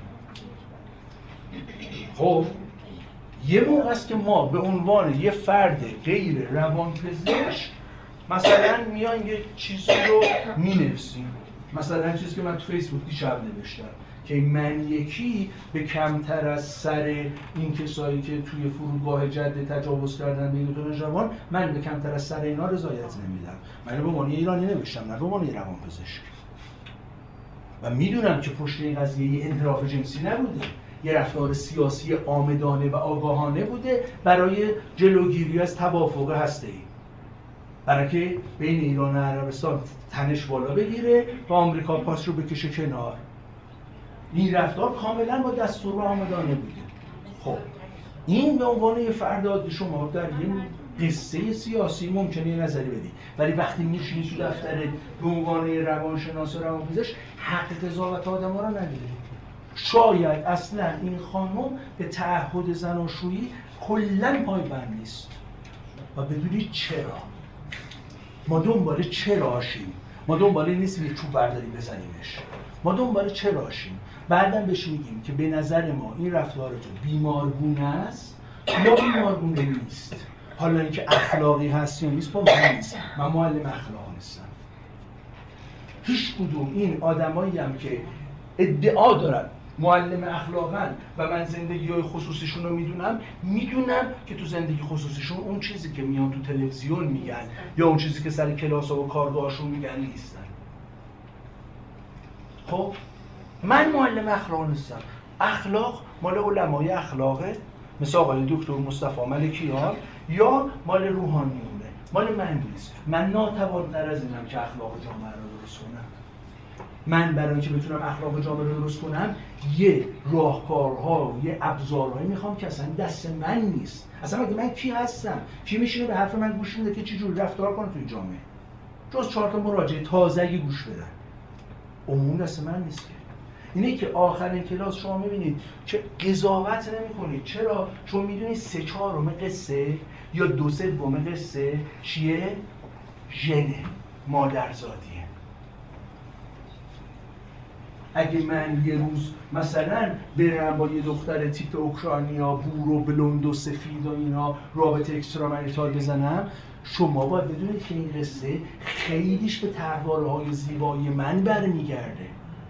خب یه موقع است که ما به عنوان یه فرد غیر روانپزشک مثلا میایم یه چیزی رو مینویسیم. مثلا چیزی که من تو فیسبوک دیشب نوشتم که من یکی به کمتر از سر این کسایی که توی فرودگاه جده تجاوز کردن به دو نوجوان، من به کمتر از سر اینا رضایت نمیدم. من به عنوان ایرانی نوشتم، نه به عنوان روانپزشک. و میدونم که پشت این قضیه یه انحراف جنسی نبوده، یه رفتار سیاسی عامدانه و آگاهانه بوده برای جلوگیری از توافق هسته‌ای، برای که بین ایران و عربستان تنش بالا بگیره و آمریکا پاس رو بکشه کنار. این رفتار کاملا با دستور و آمدانه بوده. خب این به عنوان یه فرد عادی شما در یه قصه سیاسی ممکنه یه نظری بدی، ولی وقتی میشینی تو دفتر به عنوان یه روانشناس و روانپزشک حق قضاوت آدم‌ها رو نداری. شاید اصلا این خانم به تعهد زناشویی کلاً پایبند نیست و بدونید چرا. ما دنبال چراشیم. ما دنبال نیستیم یه چوب برداری بزنیمش. ما دنبال چراشیم. بعدم بهش میگیم که به نظر ما این رفتار تو بیمارگونه است یا بیمارگونه نیست. حالا اینکه اخلاقی هست یا نیست با من نیست. من معلم اخلاق نیستم. هیچ کدوم این آدمایی هم که ادعا دارن معلم اخلاقن و من زندگی های خصوصیشون رو میدونم، میدونم که تو زندگی خصوصیشون اون چیزی که میان تو تلویزیون میگن یا اون چیزی که سر کلاس ها و کارگاهاشون میگن نیستن. خب من معلم اخلاق نیستم. اخلاق مال علمای اخلاقه مثل آقای دکتر مصطفی ملکیان یا مال روحانیونه، مال من نیست. من ناتوان‌تر از اینم که اخلاق جامعه رو درست کنم. من برای اینکه بتونم اخلاق جامعه رو درست کنم یه راهکارها و یه ابزارهایی میخوام که اصلا دست من نیست. اصلا مگه من کی هستم؟ کی میشینه به حرف من گوش میده که چه جوری رفتار کنه توی جامعه؟ جز چهار تا مراجعه تازه گوش بدن. عموم دست من نیست که. اینه که آخرین کلاس شما میبینید که قضاوت نمی‌کنید. چرا؟ چون میدونید سه چهارم قصه یا دو سوم قصه چیه؟ ژن مادرزادیه. اگه من یه روز مثلا برم با یه دختر تیپ اوکراینیا بور و بلوند و سفید و اینا رابطه اکسترامریتال بزنم، شما باید بدونید که این قصه خیلیش به طرحواره‌های زیبایی من برمیگرده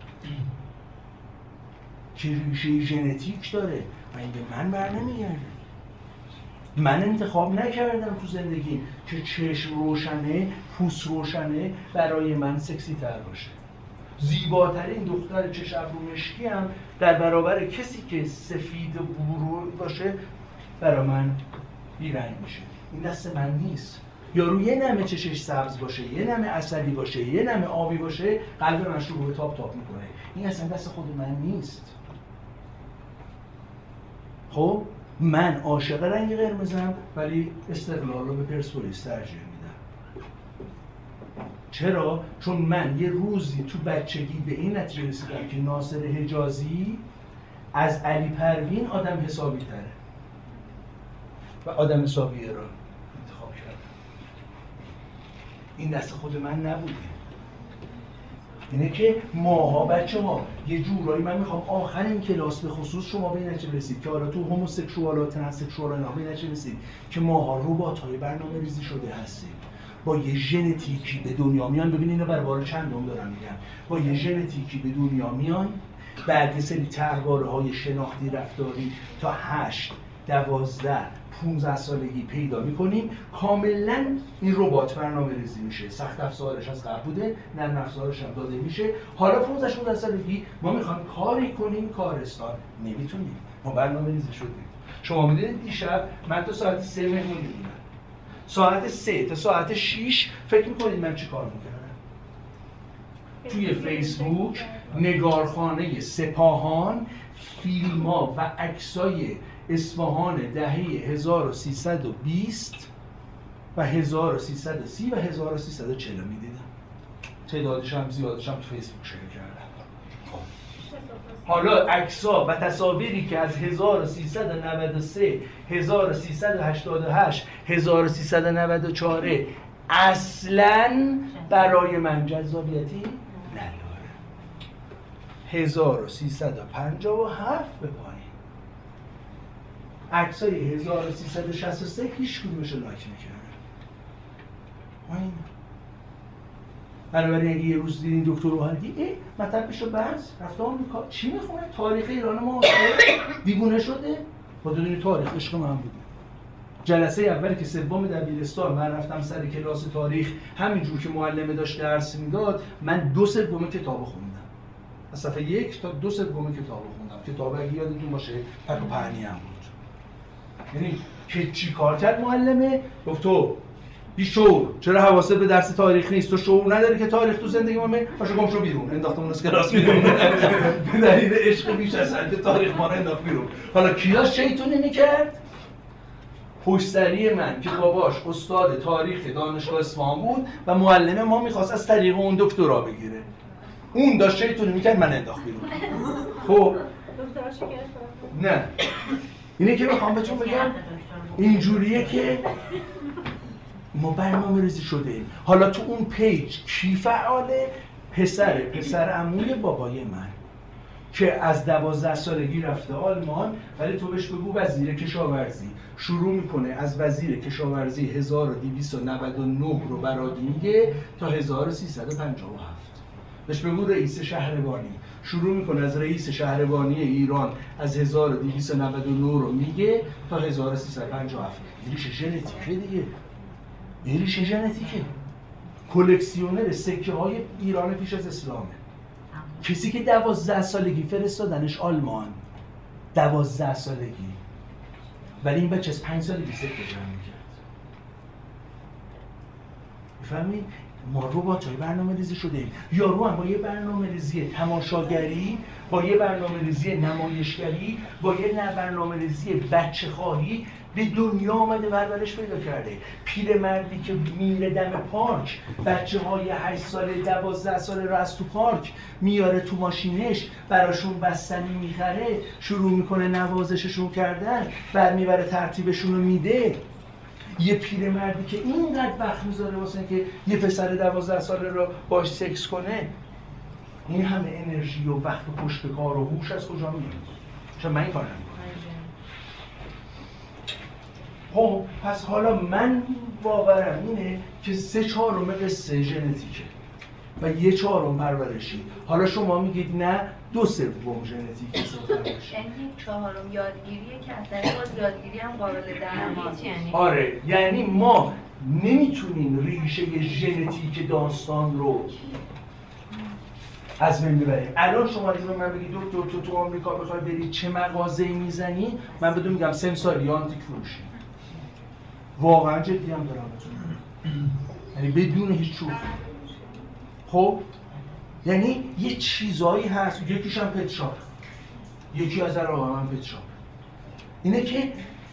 که ریشه ژنتیک داره و این به من بر نمیگرده. من انتخاب نکردم تو زندگی که چشم روشنه، پوست روشنه برای من سکسی تر باشه. زیباترین دختر چشم ابرو مشکی هم در برابر کسی که سفید و برو باشه برای من بیرنگ میشه. این دست من نیست. یارو یه نمه چشش سبز باشه، یه نمه عسلی باشه، یه نمه آبی باشه، قلب من شروع به تاپ تاپ میکنه. این اصلا دست خود من نیست. خب من عاشق رنگ قرمزم ولی استقلال رو به پرسپولیس ترجیح میدم. چرا؟ چون من یه روزی تو بچگی به این نتیجه رسیدم که ناصر حجازی از علی پروین آدم حسابی تره و آدم حسابیه رو انتخاب کردم. این دست خود من نبوده. اینه که ماها بچه ها یه جورایی من میخوام آخرین کلاس به خصوص شما به این نتیجه برسید که حالا تو هوموسکشوال و ترنسکشوال اینا به این نتیجه برسید که ماها ربات های برنامه ریزی شده هستیم. با یه ژنتیکی به دنیا میان. ببین اینو برای بار چندم دارم میگم. با یه ژنتیکی به دنیا میان، بعد سری طرحواره‌های شناختی رفتاری تا هشت، دوازده، پونزده سالگی پیدا میکنیم. کاملا این ربات برنامه ریزی میشه. سخت افزارش از قبل بوده، نرم افزارش هم داده میشه. حالا پونزده شانزده سالگی ما میخوایم کاری کنیم کارستان، نمیتونیم. ما برنامه ریزی شدیم. شما میدونید دیشب من تا ساعت سه مهمونی بودم. ساعت سه تا ساعت شیش فکر میکنید من چی کار میکردم؟ توی فیسبوک نگارخانه سپاهان فیلم ها و عکسای اصفهان دهه هزار و سیصد و بیست و هزار و سیصد و سی و هزار و سیصد و چهل میدیدم. تعدادش هم زیادش هم تو فیسبوک شیر کردم. حالا عکس‌ها و تصاویری که از هزار و سیصد و نود و سه، هزار و سیصد و هشتاد و هشت، هزار و سیصد و نود و چهار اصلاً برای من جذابیتی نداره. هزار و سیصد و پنجاه و هفت به پایین. عکسای هزار و سیصد و شصت و سه هیچ کدومش رو لایک نکردم. این بنابراین اگه یه روز دیدین دکتر روحانی ای مطلبش رو بس رفته آمریکا چی میخونه؟ تاریخ ایران ما دیوونه شده؟ با دونی تاریخ عشق من بوده. جلسه اولی که سوم دبیرستان من رفتم سر کلاس تاریخ، همینجور که معلمه داشت درس میداد من دو سوم کتاب خوندم. از صفحه یک تا دو سوم کتاب خوندم. کتاب اگه یادتون باشه پک و پهنی هم بود. یعنی که چی کار کرد معلمه؟ گفت تو بیشور چرا حواست به درس تاریخ نیست؟ تو شعور نداری که تاریخ تو زندگی ما می باشو گم شو بیرون. انداختمون از کلاس بیرون به دلیل عشق بیش از حد تاریخ ما رو انداخت بیرون. حالا کیا شیطونی میکرد؟ پشتری من که باباش استاد تاریخ دانشگاه اصفهان بود و معلم ما میخواست از طریق اون دکترا بگیره. اون داشت شیطونی میکرد، من انداخت بیرون. خب دکتراشو گرفت. نه اینه که میخوام بهتون بگم اینجوریه که ما برنامه ریزی شده ایم. حالا تو اون پیج کی فعاله؟ پسر پسر عموی بابای من که از دوازده سالگی رفته آلمان، ولی تو بهش بگو وزیر کشاورزی. شروع میکنه از وزیر کشاورزی هزار و دویست و نود و نه رو برات میگه تا هزار و سیصد و پنجاه و هفت. بهش بگو رئیس شهربانی. شروع میکنه از رئیس شهربانی ایران از هزار و دویست و نود و نه رو میگه تا هزار و سیصد و پنجاه و هفت. ریشه ژنتیکه دیگه. ریشه ژنتیکه. کلکسیونر سکه های ایران پیش از اسلامه. کسی که دوازده سالگی فرستادنش آلمان، دوازده سالگی، ولی این بچه از پنج سالگی سکه جمع میکرد. میفهمید؟ ما ربات‌های برنامه ریزی شده ایم. یارو هم با یه برنامه ریزی تماشاگری، با یه برنامه ریزی نمایشگری، با یه برنامه ریزی بچه خواهی به دنیا آمده پرورش پیدا کرده. پیرمردی که میره دم پارک، بچه های هشت ساله دوازده ساله رو از تو پارک میاره تو ماشینش، براشون بستنی میخره، شروع میکنه نوازششون کردن، بعد میبره ترتیبشون رو میده. یه پیرمردی که اینقدر وقت میذاره واسه اینکه یه پسر دوازده ساله رو باش سکس کنه، این همه انرژی و وقت و پشت کار و هوش از کجا میاد؟ چون من این کار نمیکنم. خب پس حالا من باورم اینه که سه چهارم قصه ژنتیکه و یه چهارم پرورشی. حالا شما میگید نه، دو سوم ژنتیک سه پرورشی. یعنی چهارم یادگیریه که اصلا باز یادگیری هم قابل درمان. آره، یعنی ما نمیتونیم ریشه ژنتیک داستان رو از بین ببریم. الان شما اگه به من بگید دکتر تو تو آمریکا بخوای بری چه مغازه‌ای میزنی، من بدون میگم سمساری آنتیک فروشی. واقعا جدی هم دارم بهتون، یعنی بدون هیچ شوخی. خب یعنی یه چیزایی هست، یکیش هم پت شاپ، یکی از علاقه من پت شاپ اینه که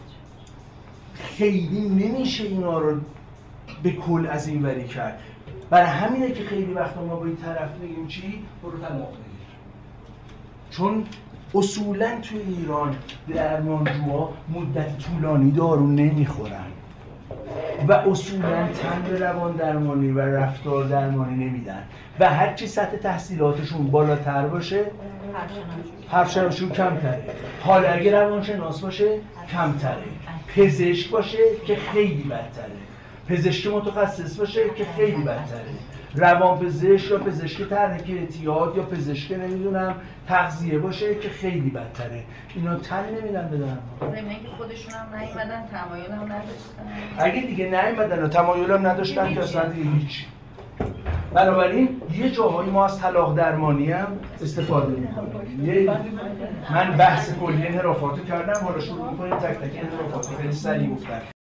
خیلی نمیشه اینا رو به کل از این وری کرد. برای همینه که خیلی وقتا ما با این طرف میگیم چی؟ برو طلاق بگیر. چون اصولا توی ایران درمانجوها مدت طولانی دارو نمیخورن و اصولا تن به روان درمانی و رفتار درمانی نمیدن و هرچی سطح تحصیلاتشون بالاتر باشه حرف شناسیشون کمتره. حالا اگه روانشناس باشه کمتره، پزشک باشه که خیلی بدتره، پزشک متخصص باشه که خیلی بدتره، روان پزشک یا پزشک تحریک اعتیاد یا پزشک نمیدونم تغذیه باشه که خیلی بدتره. اینا تن نمیدن بدن. ضمن اینکه خودشون هم نیومدن، تمایل هم نداشتن. اگه دیگه نیومدن و تمایل هم نداشتن که اصلا دیگه هیچ. بنابراین یه جاهایی ما از طلاق درمانی هم استفاده می‌کنیم. من بحث کلی انحرافاتو کردم، حالا شروع می‌کنیم تک تک انحرافات خیلی سریع گفتم.